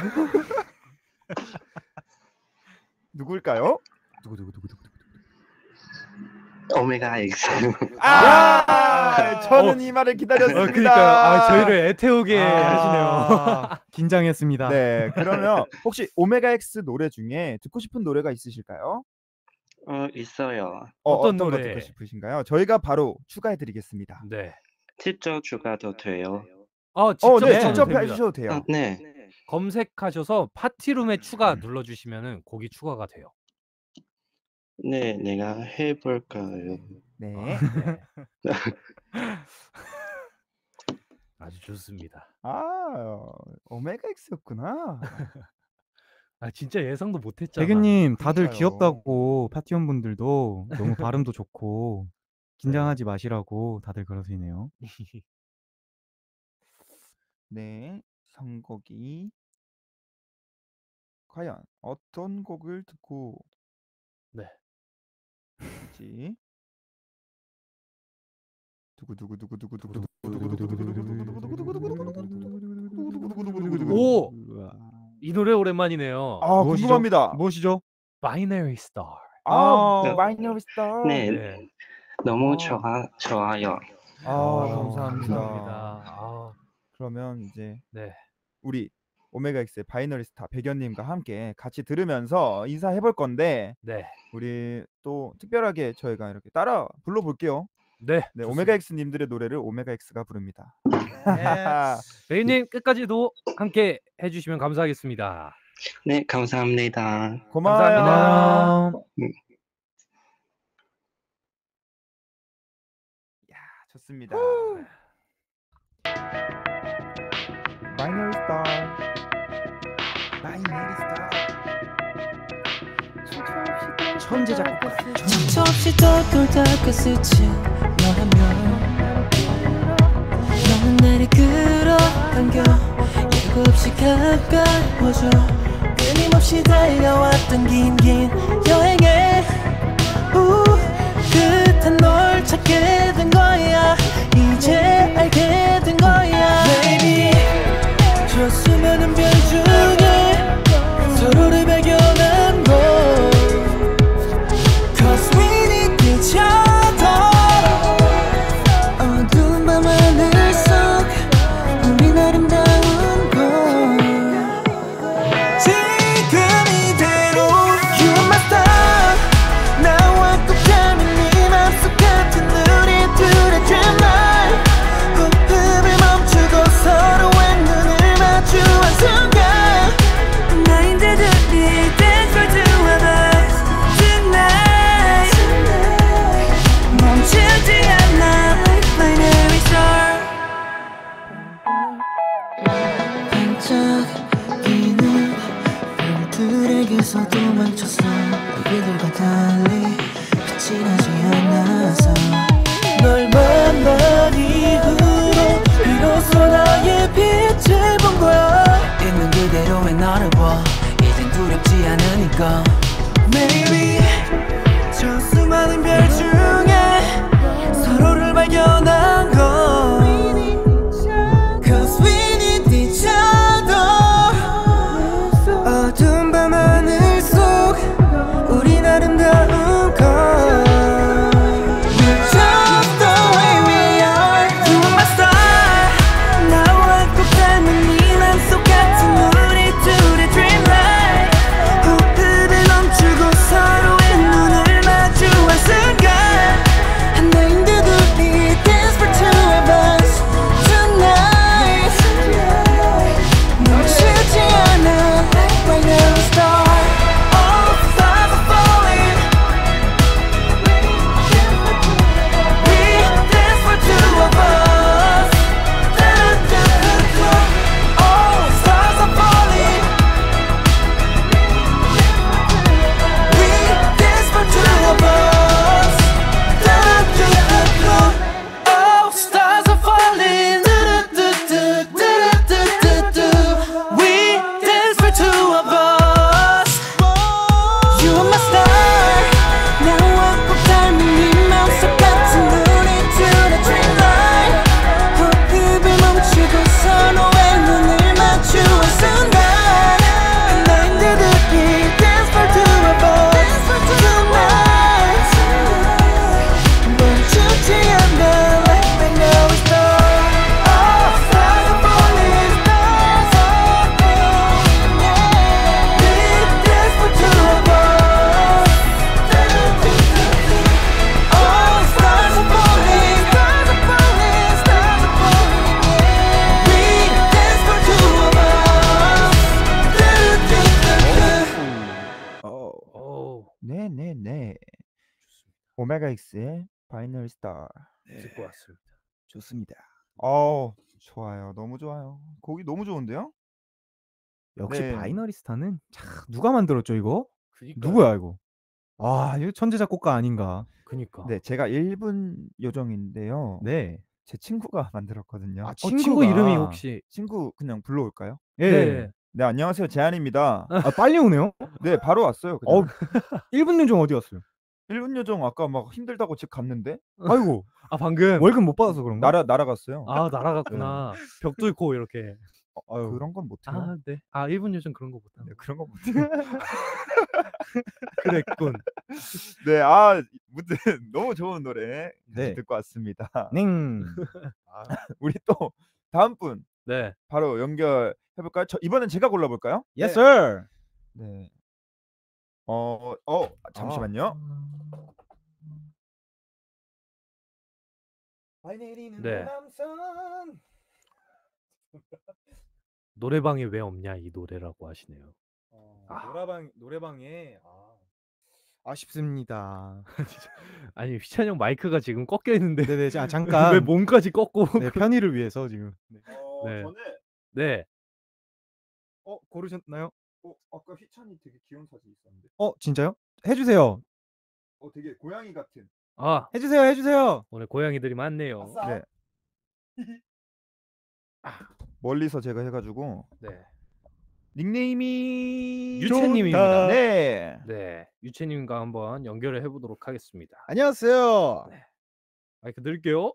누굴까요? 두구두구두구두구두구. 오메가 X. 아! 어. 저는 이 말을 어 기다렸습니다. 그니까요. 아 저희를 애태우게 하시네요. 아, 긴장했습니다. 네. 그러면 혹시 오메가엑스 노래 중에 듣고 싶은 노래가 있으실까요? 어 있어요. 어 어떤 어떤 거 노래? 듣고 싶으신가요? 저희가 바로 추가해 드리겠습니다. 네. 직접 추가도 돼요? 아 어 직접 네. 네. 직접 됩니다. 해 주셔도 아 돼요. 네. 검색하셔서 파티룸에 추가 눌러 주시면은 곡이 추가가 돼요. 네. 내가 해 볼까요? 네. 아 네. 아주 좋습니다. 아 오메가엑스였구나. 아 진짜 예상도 못 했잖아. 백연님 다들 그러니까요. 귀엽다고 파티원 분들도 너무 발음도 좋고 네. 긴장하지 마시라고 다들 그러시네요. 네. 선곡이 과연 어떤 곡을 듣고 네. 있지? 오! 이 노래 오랜만이네요. 아 무엇이죠? 궁금합니다. 무엇이죠? Binary Star. 아 아. Binary Star. 네. 네. 너무 아. 좋아 좋아요. 아 아 감사합니다. 감사합니다. 아 그러면 이제 네. 우리 오메가엑스의 바이너리 스타 백연님과 함께 같이 들으면서 인사해 볼 건데 네. 우리 또 특별하게 저희가 이렇게 따라 불러 볼게요. 네. 네. 좋습니다. 오메가엑스 님들의 노래를 오메가엑스가 부릅니다. 네. 백연님 끝까지도 함께 해 주시면 감사하겠습니다. 네. 감사합니다. 고마워요. 감사합니다. 음. 야 좋습니다. Binary Star. 천재 작곡가. 정처 없이 돌돌 닦아 스친 너라면 너는 나를 끌어당겨 예고 없이 가까워져 끊임없이 달려왔던 긴 긴 여행에 우 끝에 널 찾게 된 거야 이제 알게 된 거야 Baby 저 수많은 별 중에 서로를 발견한 걸 Cause we need each other 어두운 밤 하늘 속 우린 아름다운 걸 지금 이대로 You are my star 나와 꼭 닮은 네 맘속 같은 우리 둘의 dream life 호흡을 멈추고 서로의 눈을 마주한 순간 나인데도 이 dance for two of us tonight 멈추지 않아 binary star 반짝이는 별들에게서 도망쳐서 우리들과 달리 빛이 나지 않아서 널 만난 이후로 비로소 나의 빛을 본 거야 있는 그대로의 너를 봐 이젠 두렵지 않으니까 Maybe 저 수많은 별 중에 서로를 발견한 걸 Cause we need each other 어두운 밤 하늘 속 우린 아름다운 걸 We're just the way we are You are my star 나와 꼭 닮은 네 맘속 같은 우리 둘의 dream life 호흡을 멈추고 서로의 눈을 마주한 순간 하나인데도 이 dance for two of us tonight 멈추지 않아 right now we start all stars are falling we dance for two of us all stars are falling we dance for two of us all stars are falling we dance for two of us You are my star 나와 꼭 닮은 네 맘속 같은 우리 둘의 dream life 호흡을 멈추고 서로의 눈을 마주한 순간 하나인데도 이 dance for two of us tonight 멈추지 않아 right now we start all stars are falling stars are falling we dance for two of us all stars are falling stars are falling stars are falling we dance for two of us 어, 오, 네네네. 오메가 X의 바이너리 스타. 듣고 왔습니다. 좋습니다. 어, 좋아요. 너무 좋아요. 곡이 너무 좋은데요? 역시 네. 바이너리 스타는 참 누가 만들었죠 이거? 그니까. 누구야 이거? 아 이거 천재 작곡가 아닌가? 그니까. 네, 제가 일 분 요정인데요. 네. 제 친구가 만들었거든요. 아, 어, 친구 친구가. 이름이 혹시 친구 그냥 불러올까요? 예. 네. 네, 안녕하세요. 재한입니다. 아 빨리 오네요. 네, 바로 왔어요. 그냥. 어 일 분 요정 어디 갔어요? 일 분 요정 아까 막 힘들다고 집 갔는데 아이고 아 방금 월급 못 받아서 그런가? 날아 날아갔어요. 아 날아갔구나. 벽 뚫고 이렇게. 어, 아유. 그런 건 못해요. 아 네. 아 일 분 요즘 그런 거 못하네. 네, 그런 건 못해요. 그랬군. 네, 아 무튼 너무 좋은 노래 네. 듣고 왔습니다. 냉. 우리 또 다음 분 네. 바로 연결해 볼까요? 저 이번엔 제가 골라 볼까요? Yes sir. 네. 어, 어, 잠시만요. 네. 노래방에 왜 없냐 이 노래라고 하시네요. 어, 아. 노래방 노래방에 아, 아쉽습니다. 아니 휘찬 형 마이크가 지금 꺾여 있는데 네네. 자 왜 잠깐 몸까지 꺾고? 네, 편의를 위해서 지금. 네. 어, 네. 저는 네. 어 고르셨나요? 어 아까 희찬이 되게 귀여운 사진 있었는데. 어 진짜요? 해주세요. 어 되게 고양이 같은. 아 해주세요. 해주세요. 오늘 고양이들이 많네요. 아싸. 네. 멀리서 제가 해가지고 네. 닉네임이 유채님입니다. 네. 네. 유채님과 한번 연결을 해보도록 하겠습니다. 안녕하세요. 네. 마이크 드릴게요.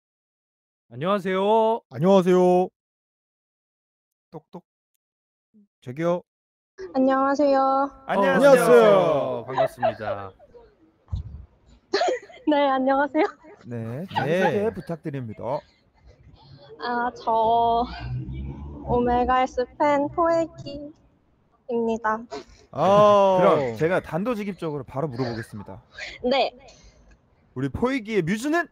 안녕하세요. 안녕하세요. 똑똑. 저기요. 안녕하세요. 안녕하세요. 안녕하세요. 반갑습니다. 네, 안녕하세요. 네. 네. 소개 부탁드립니다. 아, 저 오메가에스 팬 포에기입니다. 아. 그럼 제가 단도직입적으로 바로 물어보겠습니다. 네. 우리 포이기의 뮤즈는?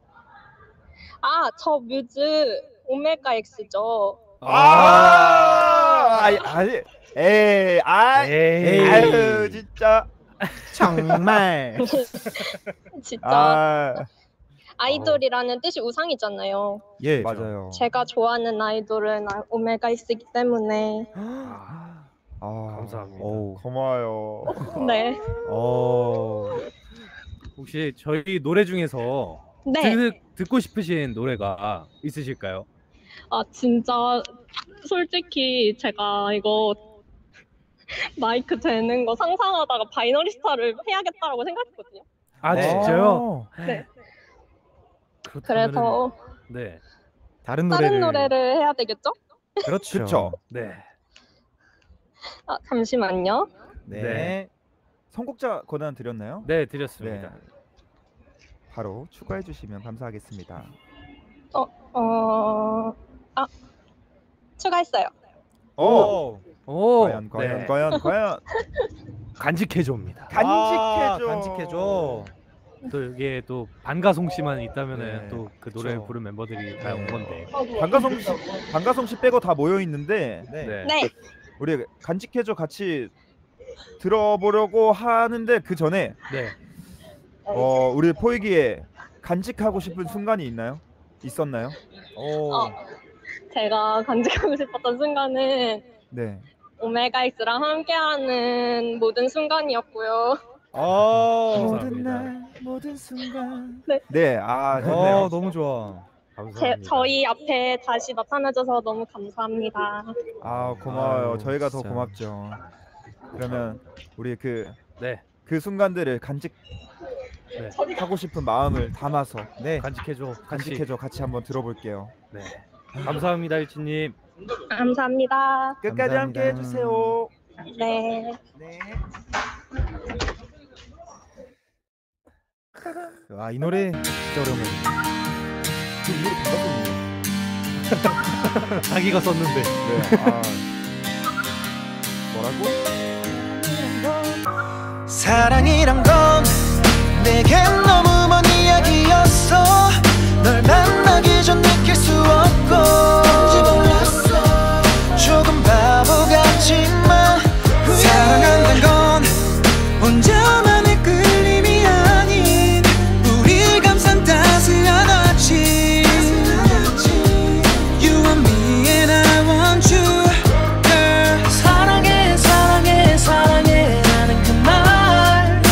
아, 저 뮤즈 오메가엑스죠. 아, 아니, 아니, 에이, 아, 에이. 아유, 진짜, 정말. 진짜 아, 아이돌이라는 뜻이 우상이잖아요. 예. 맞아요. 제가 좋아하는 아이돌은 아- 오메가엑스이기 때문에 아, 아, 감사합니다. 어우. 고마워요. 네. 어. 혹시 저희 노래 중에서 네. 듣, 듣고 싶으신 노래가 있으실까요? 아, 진짜 솔직히 제가 이거 마이크 되는 거 상상하다가 바이너리스타를 해야겠다라고 생각했거든요. 아 네. 진짜요? 네. 그렇다면은- 그래서 네. 다른 노래를. 다른 노래를 해야 되겠죠? 그렇죠. 그쵸. 네. 아, 잠시만요. 네. 네. 선곡자 권한 드렸나요? 네, 드렸습니다. 바로 추가해 주시면 감사하겠습니다. 어, 아, 추가했어요. 오, 오, 과연, 과연, 네. 과연, 과연. 간직해줘입니다. 간직해줘. 아, 간직해줘. 또 이게 또 반가송 씨만 있다면은 네, 또 그 노래를 그쵸. 부른 멤버들이 다 온 네. 건데. 반가송 씨, 반가송 씨 빼고 다 모여 있는데 네. 네. 네. 우리 간직해줘 같이 들어보려고 하는데 그 전에 네. 어 우리 포이기에 간직하고 싶은 순간이 있나요? 있었나요? 오. 어, 제가 간직하고 싶었던 순간은 네. 오메가엑스랑 함께하는 모든 순간이었고요. 아. 감사합니다. 모든 순간. 네. 네, 아 어, 좋네요. 너무 좋아. 제, 감사합니다. 저희 앞에 다시 나타나줘서 너무 감사합니다. 아 고마워요. 아유, 저희가 더 진짜. 고맙죠. 그러면 우리 그 그 네. 순간들을 간직하고 네. 싶은 마음을 담아서 네. 간직해줘. 같이. 간직해줘 같이 한번 들어볼게요. 네. 감사합니다, 유치님. 감사합니다. 끝까지 함께 감사합니다. 해주세요. 네. 네. 아, 이 노래 진짜 오랜만에. 자기가 썼는데. 네. 아. 뭐라고? 사랑이란 건 내겐 너무 먼 이야기였어. 널 만나기 전 느낄 수 없고 조금 바보 같지만 사랑한다는 건 혼자만의 끌림이 아닌 우리 감상 따스한 아침. You want me and I want you, girl. 사랑해 사랑해 사랑해 라는 그 말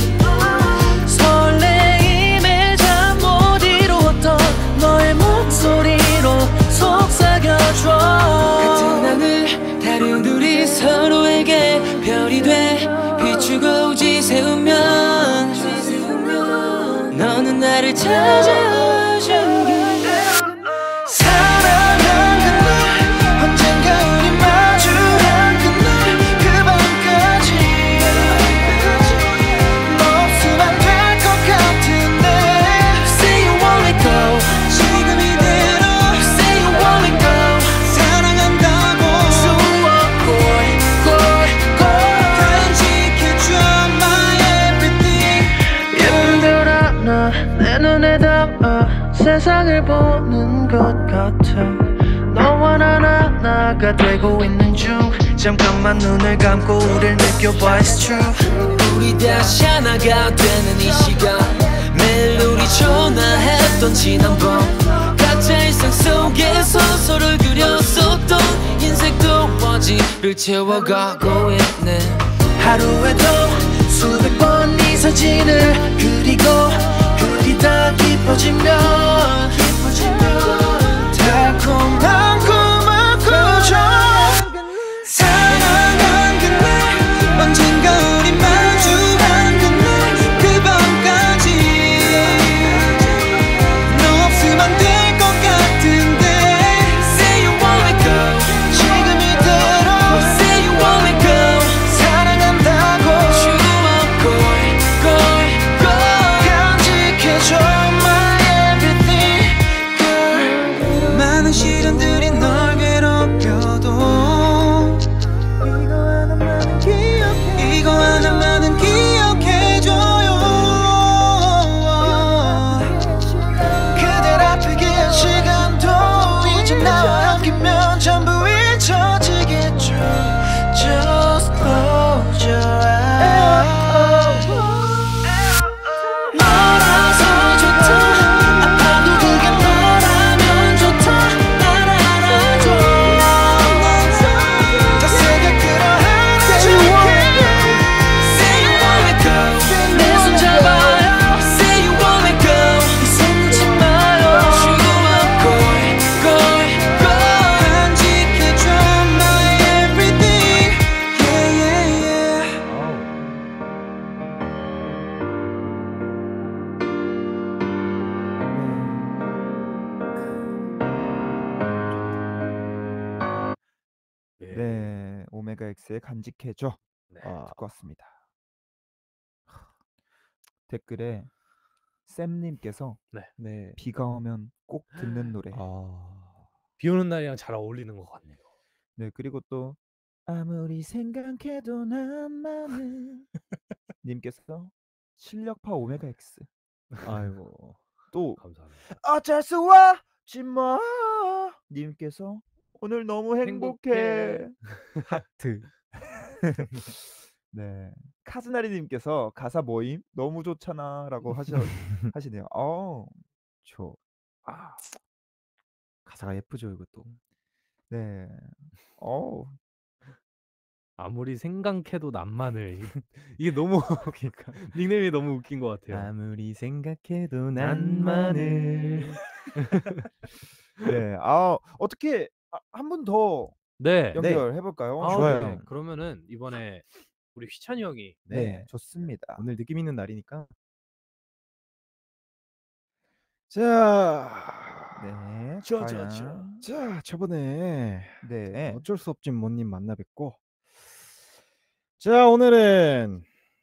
설레임에 잠 못 이루었던 너의 목소리로 속삭여줘. 같은 하늘 다른 우리 서로에게 별이 돼 비추고 오지 세우면 너는 나를 찾아오죠. 사랑한 그날 언젠가 우리 마주한 그날 그 밤까지 너 없으면 될 것 같은데 Say you won't let go 지금 이대로 Say you won't let go 사랑한다고 So what boy boy boy 간직해줘 my everything 예쁘더라 나 내 눈에 담아 세상을 보는 것 같아. 너와 나 하나가 되고 있는 중 잠깐만 눈을 감고 우릴 느껴봐 It's true. 우리 다시 하나가 되는 이 시간 매일 우리 전화했던 지난번 가짜 일상 속에서 서로를 그렸었던 인생도 에너지를 채워가고 있는 하루에도 수백 번 네 사진을 그리고 그리다 깊어지면 달콤한 꿈을 꾸죠 사랑한 그날 언젠가 우리 마주한 그날 그 밤까지 너 없으면 안 될 것 같은데 Say you want me girl 지금 이대로 Say you want me girl 사랑한다고 추억 꼴꼴꼴 간직해줘 my everything girl 많은 시련들이 널 괴롭혀도 이거 하나만은 기억해 이거 하나만은 기억해줘요 그댈 아프게 한 시간도 이제 나와 함께면 전부 잊혀지겠죠 Just close your eyes 너라서 좋다 아파도 그게 너라면 좋다 날 알아줘 더 세게 끌어안아줄게 Say you want me girl 내 손 잡아요 Say you want me girl 손 놓지 마요 추억 꼴꼴꼴 간직해줘 my everything yeah yeah yeah 네, 오메가 X의 간직해줘 네. 아, 듣고 왔습니다. 댓글에 쌤님께서 네. 비가 오면 꼭 듣는 노래. 아. 비 오는 날이랑 잘 어울리는 것 같네요. 네, 그리고 또 아무리 생각해도 나만은 님께서 실력파 오메가 X. 아이고. 또 감사합니다. 어쩔 수 없지 뭐 님께서 오늘 너무 행복해. 하트. 네, 카즈나리님께서 가사 모임 너무 좋잖아라고 하셔 하시네요. 어, 저 아. 가사가 예쁘죠 이것도. 네, 어, 아무리 생각해도 남만을 이게 너무 그러니까 닉네임이 너무 웃긴 것 같아요. 아무리 생각해도 난만을. 네, 아 어떻게 한 분 더 네. 연결해 볼까요? 아, 좋아요. 네네. 그러면은 이번에 우리 휘찬이 형이 네, 네. 좋습니다. 오늘 느낌 있는 날이니까. 자. 네, 자, 과연. 자, 자. 자, 저번에 네, 어쩔 수 없지 뭐님 만나 뵙고. 자, 오늘은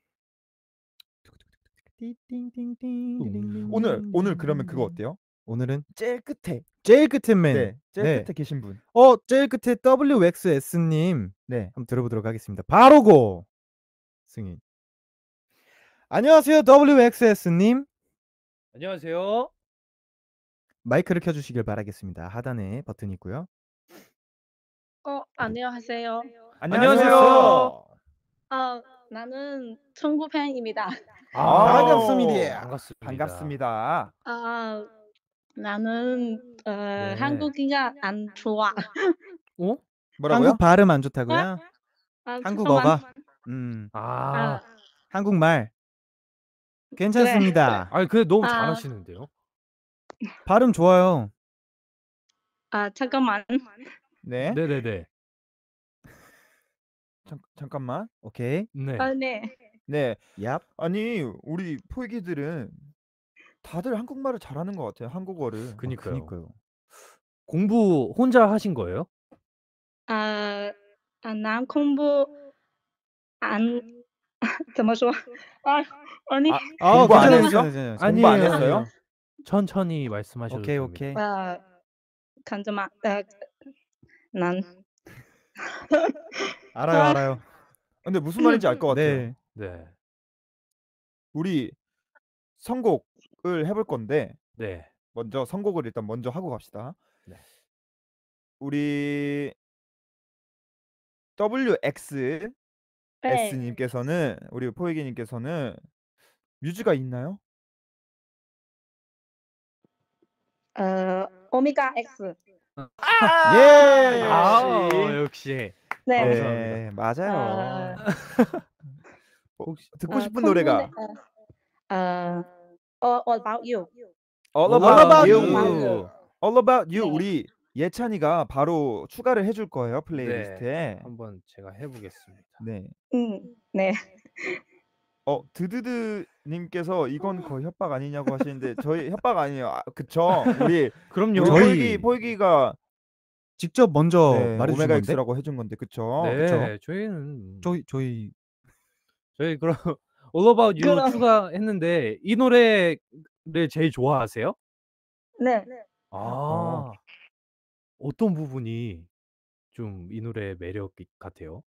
오늘 오늘 그러면 그거 어때요? 오늘은 제일 끝에, 제일 끝에 맨. 네, 제일 네. 끝에 계신 분. 어, 제일 끝에 더블유엑스에스님 네, 한번 들어보도록 하겠습니다. 바로 고 승인. 안녕하세요, 더블유엑스에스님. 안녕하세요. 마이크를 켜주시길 바라겠습니다. 하단에 버튼이 있고요. 어, 안녕하세요. 안녕하세요. 아, 나는 청구 팬입니다. 아, 반갑습니다. 반갑습니다. 반갑습니다. 아, 나는 어, 네. 한국이가 안 좋아. 어? 뭐라고요? 한국 발음 안 좋다고요? 아, 한국어가? 잠깐만. 음, 아, 아, 한국말 괜찮습니다. 아니 근데 너무 아. 잘하시는데요. 발음 좋아요. 아, 잠깐만. 네, 네네네. 잠, 잠깐만. 오케이. 네. 아, 네. 네, 얍. 아니 우리 포기들은 다들 한국말을 잘하는 것 같아요. 한국어를. 그니까요. 그니까요. 공부 혼자 하신 거예요? 아, 아, 난 공부 안, 怎么说? 아, 아니, 아, 아, 공부 안 괜찮아요, 했어? 괜찮아요, 괜찮아요. 공부 안 아니에요, 했어요? 아니에요. 천천히 말씀하셔도 오케이, 됩니다. 오케이. 아, 잠깐만. 아, 난 알아요, 아. 알아요. 근데 무슨 말인지 알 것 같아요. 네. 네. 우리 선곡을 해볼 건데 네. 먼저 선곡을 일단 먼저 하고 갑시다. 네. 우리 더블유엑스에스님께서는 네. 우리 포이기님께서는 뮤즈가 있나요? 어, 오메가 X. 예, 아, 역시. 역시. 네. 네, 맞아요. 아, 어, 혹시 듣고 아, 싶은 콩콩네. 노래가 아, all, all about you. All All About About You. You. All About You. 네. 우리 예찬이가 바로 추가를 해줄 거예요, 네, 플레이리스트에. 한번 제가 해보겠습니다. 네. 음, 네. 어, 드드드 님께서 이건 거의 협박 아니냐고 하시는데 저희 협박 아니에요. 아, 그쵸? 우리 그럼요. 우리 저희- 포이기 포이기가 직접 먼저 네, 말해주신 오메가 건데. X라고 해준 건데, 그쵸? 네, 그쵸? 저희는 저희 저희 저희 그럼 All About You 그럼. 추가했는데 이 노래를 제일 좋아하세요? 네. 아, 어. 어떤 부분이 좀 이 노래의 매력 같아요?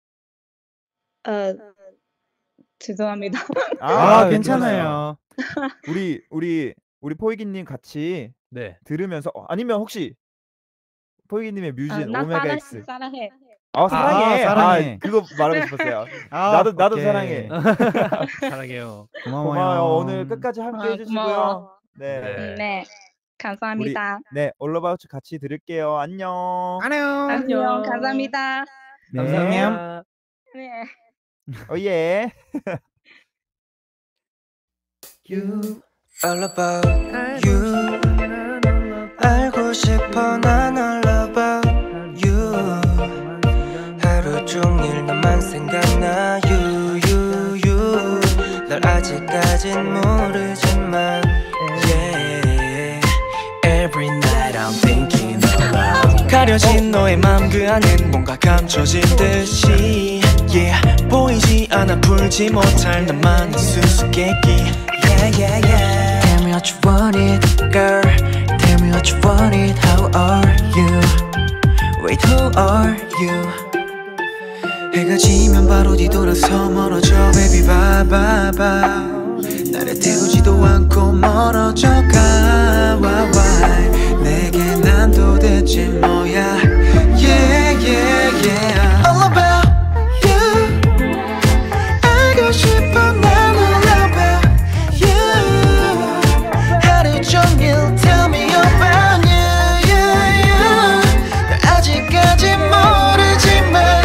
어, 죄송합니다. 아, 아, 괜찮아요. 우리 우리 우리 포이기님 같이 네. 들으면서 어, 아니면 혹시 포이기님의 아, 뮤진 나 오메가 사랑, X. 사랑해. 아, 사랑해. 아, 사랑해. 아, 그거 말하고 싶었어요. 아, 나도 나도 오케이. 사랑해. 사랑해요. 고마워요. 고마워요. 오늘 끝까지 함께 아, 해주시고요. 고마워. 네. 네. 음, 네. 감사합니다. 네, 올러바우츠 같이 들을게요. 안녕. 안녕. 안녕. 감사합니다. 네. 감사합니다. 네. 어예. All about you. 알고 싶어 난 all about you. 하루 종일 너만 생각나 you you you. 널 아직까진 모르지만 yeah. Every night I'm thinking about. 가려진 너의 맘 그 안엔 뭔가 감춰진 듯이 yeah. 보이지 않아 풀지 못할 나만의 수수께끼 yeah yeah yeah. Tell me what you want it girl. Tell me what you want it. How are you? Wait, who are you? 해가 지면 바로 뒤돌아서 멀어져 baby bye bye bye. 나를 태우지도 않고 멀어져 가 why why. 내게 난 도대체 뭐야 yeah yeah yeah. All about you. 알고 싶어 난 all about you. 하루 종일 tell me about you yeah yeah. 널 아직까지 모르지만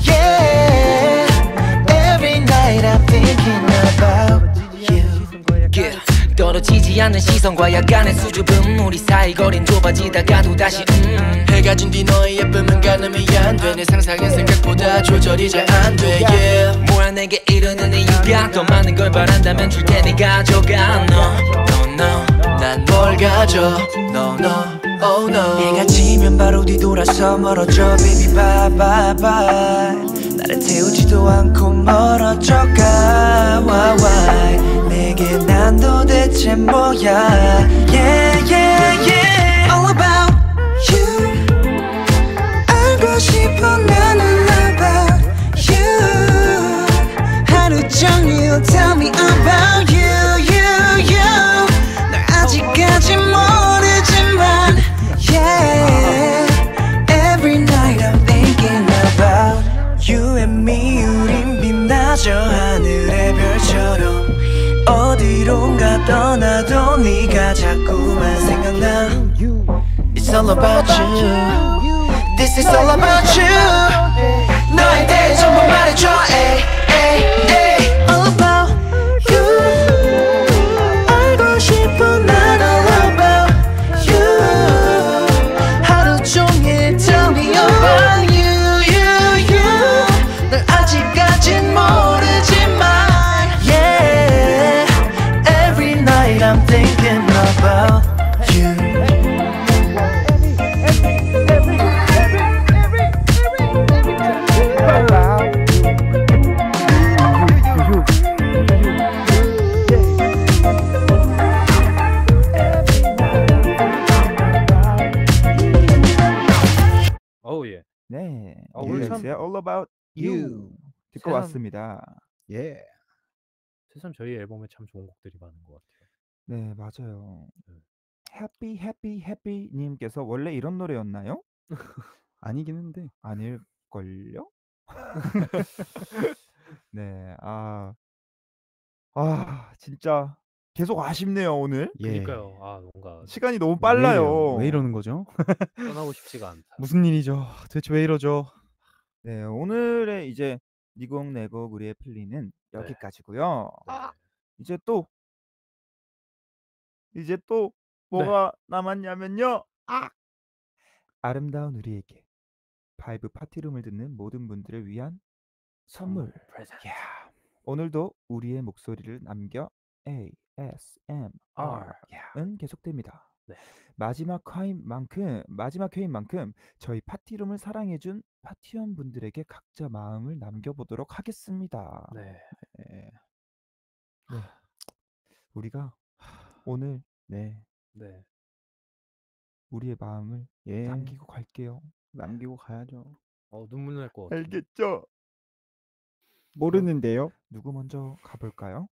yeah. Every night I'm thinking about you yeah. 떨어지지 않는 시선과 약간의 수줍음 우리 사이 거린 좁아지다가도 다시 음. 해가 진 뒤 너의 예쁨은 가늠이 안돼 내 상상은 생각보다 조절이 잘 안돼 yeah. 뭐야 내게 이르는 이유가 더 많은 걸 바란다면 줄 테니 가져가 no no no 난 뭘 가져 no no oh no. 해가 지면 바로 뒤돌아서 멀어져 baby bye bye bye. 나를 태우지도 않고 멀어져 가 why why. 내게 난 도대체 뭐야 yeah yeah yeah. All about you. 알고 싶어 나는 about you. 하루 종일 tell me about you you you. 널 아직까지 모르지만 yeah. Every night I'm thinking about you and me. 우린 빛나죠 하늘의 별처럼 어디론가 떠나도 네가 자꾸만 생각나. It's all about you. This is all about you. 너에 대해 전부 말해줘 ay, ay, ay. All about you. 알고 싶어 난 all about you. 하루 종일 tell me about you you you. 널 아직까진 모르지만 yeah. Every night I'm thinking about you. 어우 예. 네. 아, 오늘 참- 엑스의 All About You 듣고 세상- 왔습니다. 예. 세상 저희 앨범에 참 좋은 곡들이 많은 것 같아요. 네, 맞아요. 네. 해피 해피 해피 님께서 원래 이런 노래였나요? 아니긴 한데. 아닐걸요? 네. 아. 아, 진짜 계속 아쉽네요, 오늘. 예. 그러니까요. 아 뭔가 시간이 너무 왜 빨라요. 이래요? 왜 이러는 거죠? 떠나고 싶지가 않다. 무슨 일이죠? 대체 왜 이러죠? 네, 오늘의 이제 니곡 내곡 우리의 플리는 네. 여기까지고요. 네. 이제 또 이제 또 네. 뭐가 남았냐면요. 아! 아름다운 우리에게 바이브 파티룸을 듣는 모든 분들을 위한 선물. 프레젠트. 야. 오늘도 우리의 목소리를 남겨 에이에스엠알은 계속됩니다. 네. 마지막 화인 만큼 마지막 회인 만큼 저희 파티룸을 사랑해준 파티원 분들에게 각자 마음을 남겨보도록 하겠습니다. 네. 네. 네. 우리가 오늘 네 네. 우리의 마음을 예. 남기고 갈게요. 남기고 가야죠. 어 눈물 날 것 같아. 알겠죠? 모르는데요. 누구 먼저 가볼까요?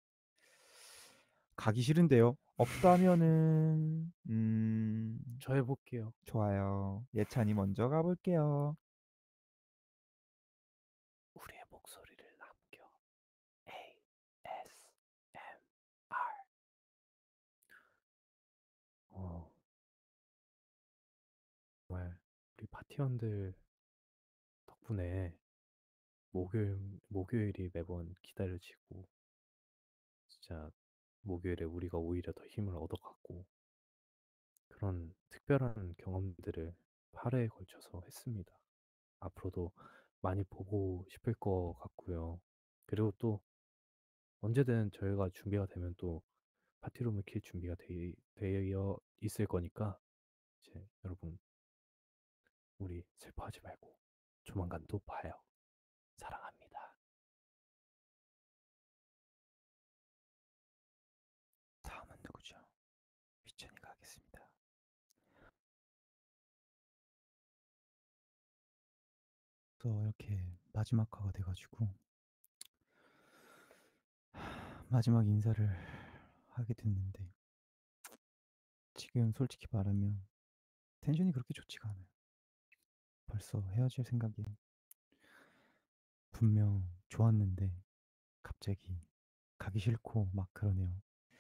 가기 싫은데요. 없다면은 음 저 해볼게요. 좋아요. 예찬이 먼저 가볼게요. 우리의 목소리를 남겨. 에이에스엠알. 어. 정말 우리 파티원들 덕분에 목요일 목요일이 매번 기다려지고 진짜 목요일에 우리가 오히려 더 힘을 얻어갔고 그런 특별한 경험들을 팔 회에 걸쳐서 했습니다. 앞으로도 많이 보고 싶을 것 같고요. 그리고 또 언제든 저희가 준비가 되면 또 파티룸을 킬 준비가 되, 되어 있을 거니까 이제 여러분 우리 슬퍼하지 말고 조만간 또 봐요. 사랑합니다. 다음은 누구죠? 미천이가 하겠습니다. 그래서 이렇게 마지막화가 돼가지고 마지막 인사를 하게 됐는데 지금 솔직히 말하면 텐션이 그렇게 좋지가 않아요. 벌써 헤어질 생각이 분명 좋았는데 갑자기 가기 싫고 막 그러네요.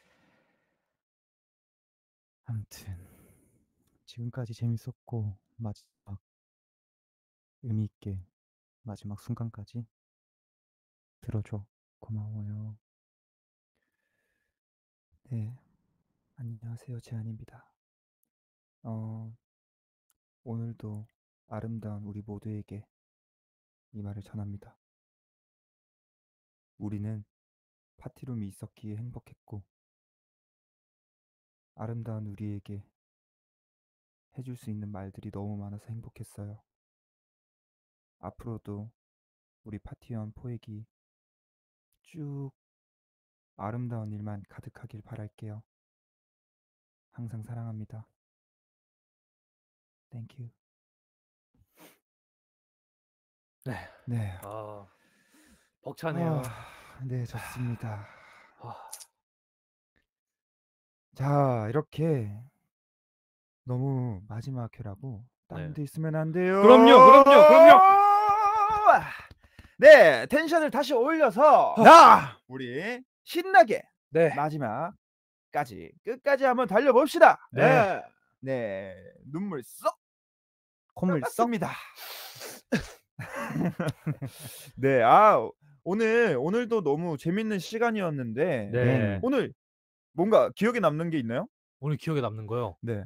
아무튼 지금까지 재밌었고 마지막 의미 있게 마지막 순간까지 들어줘. 고마워요. 네, 안녕하세요. 재한입니다. 어, 오늘도 아름다운 우리 모두에게 이 말을 전합니다. 우리는 파티룸이 있었기에 행복했고 아름다운 우리에게 해줄 수 있는 말들이 너무 많아서 행복했어요. 앞으로도 우리 파티원 포획이 쭉 아름다운 일만 가득하길 바랄게요. 항상 사랑합니다. 땡큐. 네. 네. 아 벅차네요. 아, 네, 좋습니다. 아, 자, 이렇게 너무 마지막 회라고 다른 네. 데 있으면 안 돼요. 그럼요, 그럼요, 그럼요. 네, 텐션을 다시 올려서 야! 우리 신나게 네. 마지막까지 끝까지 한번 달려봅시다. 네. 네, 눈물 쏙 콧물 썩. 쏟습니다. 네, 아 오늘 오늘도 너무 재밌는 시간이었는데 네. 오늘 뭔가 기억에 남는 게 있나요? 오늘 기억에 남는 거요. 네,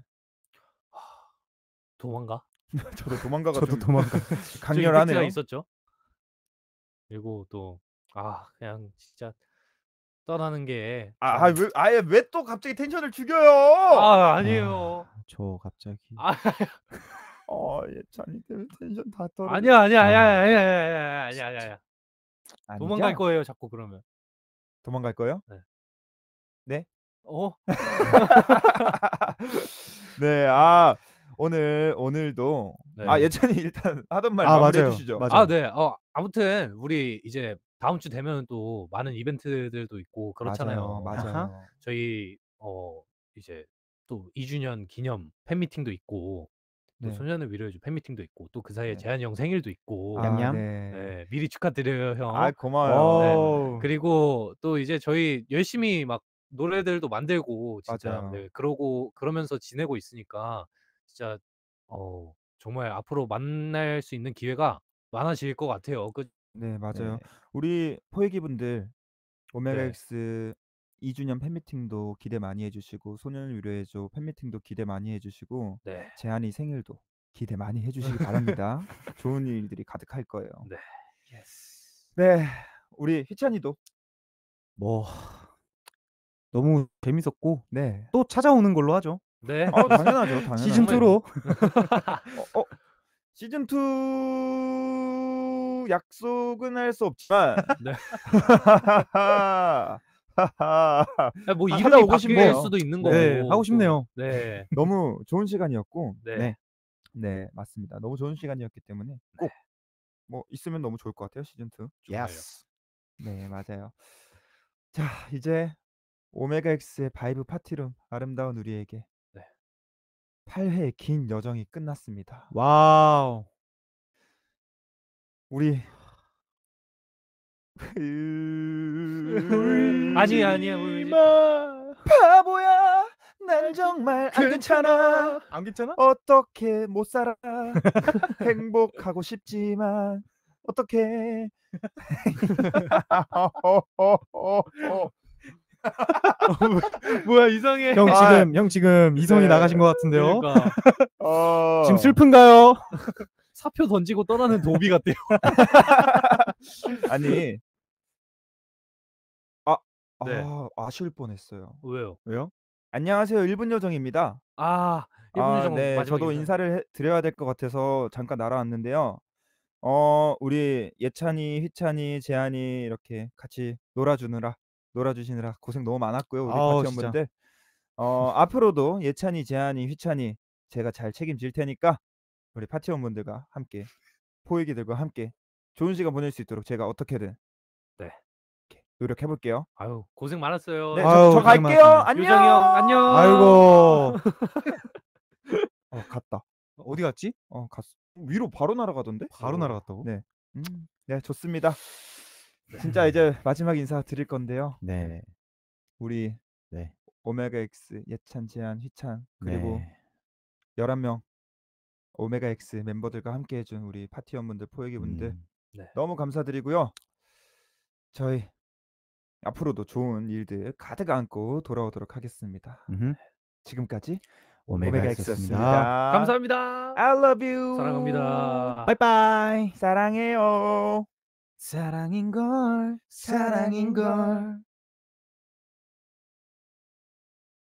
도망가. 저도 도망가가 저도 좀 도망가. 좀 임팩트가 강렬하네요. 있었죠. 그리고 또 아 그냥 진짜 떠나는 게 아, 참- 아, 왜, 아예 왜 또 갑자기 텐션을 죽여요? 아 아니에요. 아, 저 갑자기 아 어, 예찬이 때문에 텐션 다 떨어. 아니야 아니야 아니야 아니야 아니야 아니야 아니야 아니야. 아니죠? 도망갈 거예요 자꾸 그러면. 도망갈 거예요? 네. 네? 어? 네, 아 오늘 오늘도 네. 아 예찬이 일단 하던 말 아, 마무리해 맞아요. 주시죠. 맞아요. 아 네. 어 아무튼 우리 이제 다음 주 되면 또 많은 이벤트들도 있고 그렇잖아요. 맞아요, 맞아요. 저희 어 이제 또 이 주년 기념 팬미팅도 있고 또 네. 소년을 위로해줄 팬미팅도 있고 또 그 사이에 네. 재한이 형 생일도 있고 아, 냠냠. 네. 네, 미리 축하드려요 형. 아 고마워요. 오. 그리고 또 이제 저희 열심히 막 노래들도 만들고 진짜 맞아요. 네, 그러고 그러면서 지내고 있으니까 진짜 어 정말 앞으로 만날 수 있는 기회가 많아질 것 같아요. 그 네 맞아요. 네. 우리 포획이분들 오메가 네. X 이 주년 팬미팅도 기대 많이 해주시고 소년을 위로해줘 팬미팅도 기대 많이 해주시고 네. 재한이 생일도 기대 많이 해주시기 바랍니다. 좋은 일들이 가득할 거예요. 네. 네, 우리 희찬이도 뭐 너무 재밌었고 네. 또 찾아오는 걸로 하죠. 네. 어 당연하죠, 당연하죠. 시즌 투로. 어, 어 시즌 투 약속은 할 수 없지만 네. 하하. 아, 뭐 아, 이름이 찾아오고 바뀔 싶네요. 수도 있는 거고. 네, 하고 또. 싶네요. 네. 너무 좋은 시간이었고 네. 네. 네, 맞습니다. 너무 좋은 시간이었기 때문에 꼭 뭐 있으면 너무 좋을 것 같아요, 시즌 투. 좋아요. 예스. 네, 맞아요. 자, 이제 오메가 X의 바이브 파티룸 아름다운 우리에게 네. 팔 회의 긴 여정이 끝났습니다. 와우. 우리 아니 아니야 우리 바보야, 난 정말 안 괜찮아. 안 괜찮아? 어떻게 못 살아? 행복하고 싶지만 어떻게? 뭐야 이상해. 형 아, 지금 형 지금 이성이 네. 나가신 것 같은데요. 그러니까 어... 지금 슬픈가요? 사표 던지고 떠나는 도비 같대요. 아니, 아, 네. 아 아쉬울 뻔했어요. 왜요? 왜요? 안녕하세요, 일분 요정입니다. 아 일분 아, 요정 네, 마지막 저도 인사. 인사를 해, 드려야 될 것 같아서 잠깐 날아왔는데요. 어, 우리 예찬이, 휘찬이, 재한이 이렇게 같이 놀아주느라 놀아주시느라 고생 너무 많았고요, 우리 아우, 파티원분들. 어, 앞으로도 예찬이, 재한이, 휘찬이 제가 잘 책임질 테니까 우리 파티원분들과 함께 포획이들과 함께 좋은 시간 보낼 수 있도록 제가 어떻게든 네. 이렇게 노력해 볼게요. 아유 고생 많았어요. 네, 아유, 저, 저 고생 갈게요. 많았습니다. 안녕. 요정이 형 안녕. 아이고. 어, 갔다. 어디 갔지? 어, 갔어. 위로 바로 날아가던데? 바로 날아갔다고? 네. 음, 네, 좋습니다. 진짜 이제 마지막 인사 드릴 건데요. 네. 우리 네. 오메가 X 예찬, 재한, 휘찬 그리고 네. 열한 명 오메가 X 멤버들과 함께 해준 우리 파티원분들, 포획이분들 음. 네. 너무 감사드리고요. 저희 앞으로도 좋은 일들 가득 안고 돌아오도록 하겠습니다. 음흠. 지금까지 오메가 오메가 X였습니다. X였습니다. 감사합니다. I love you. 사랑합니다. 빠이빠이. 사랑해요. 사랑인 걸. 사랑인 걸.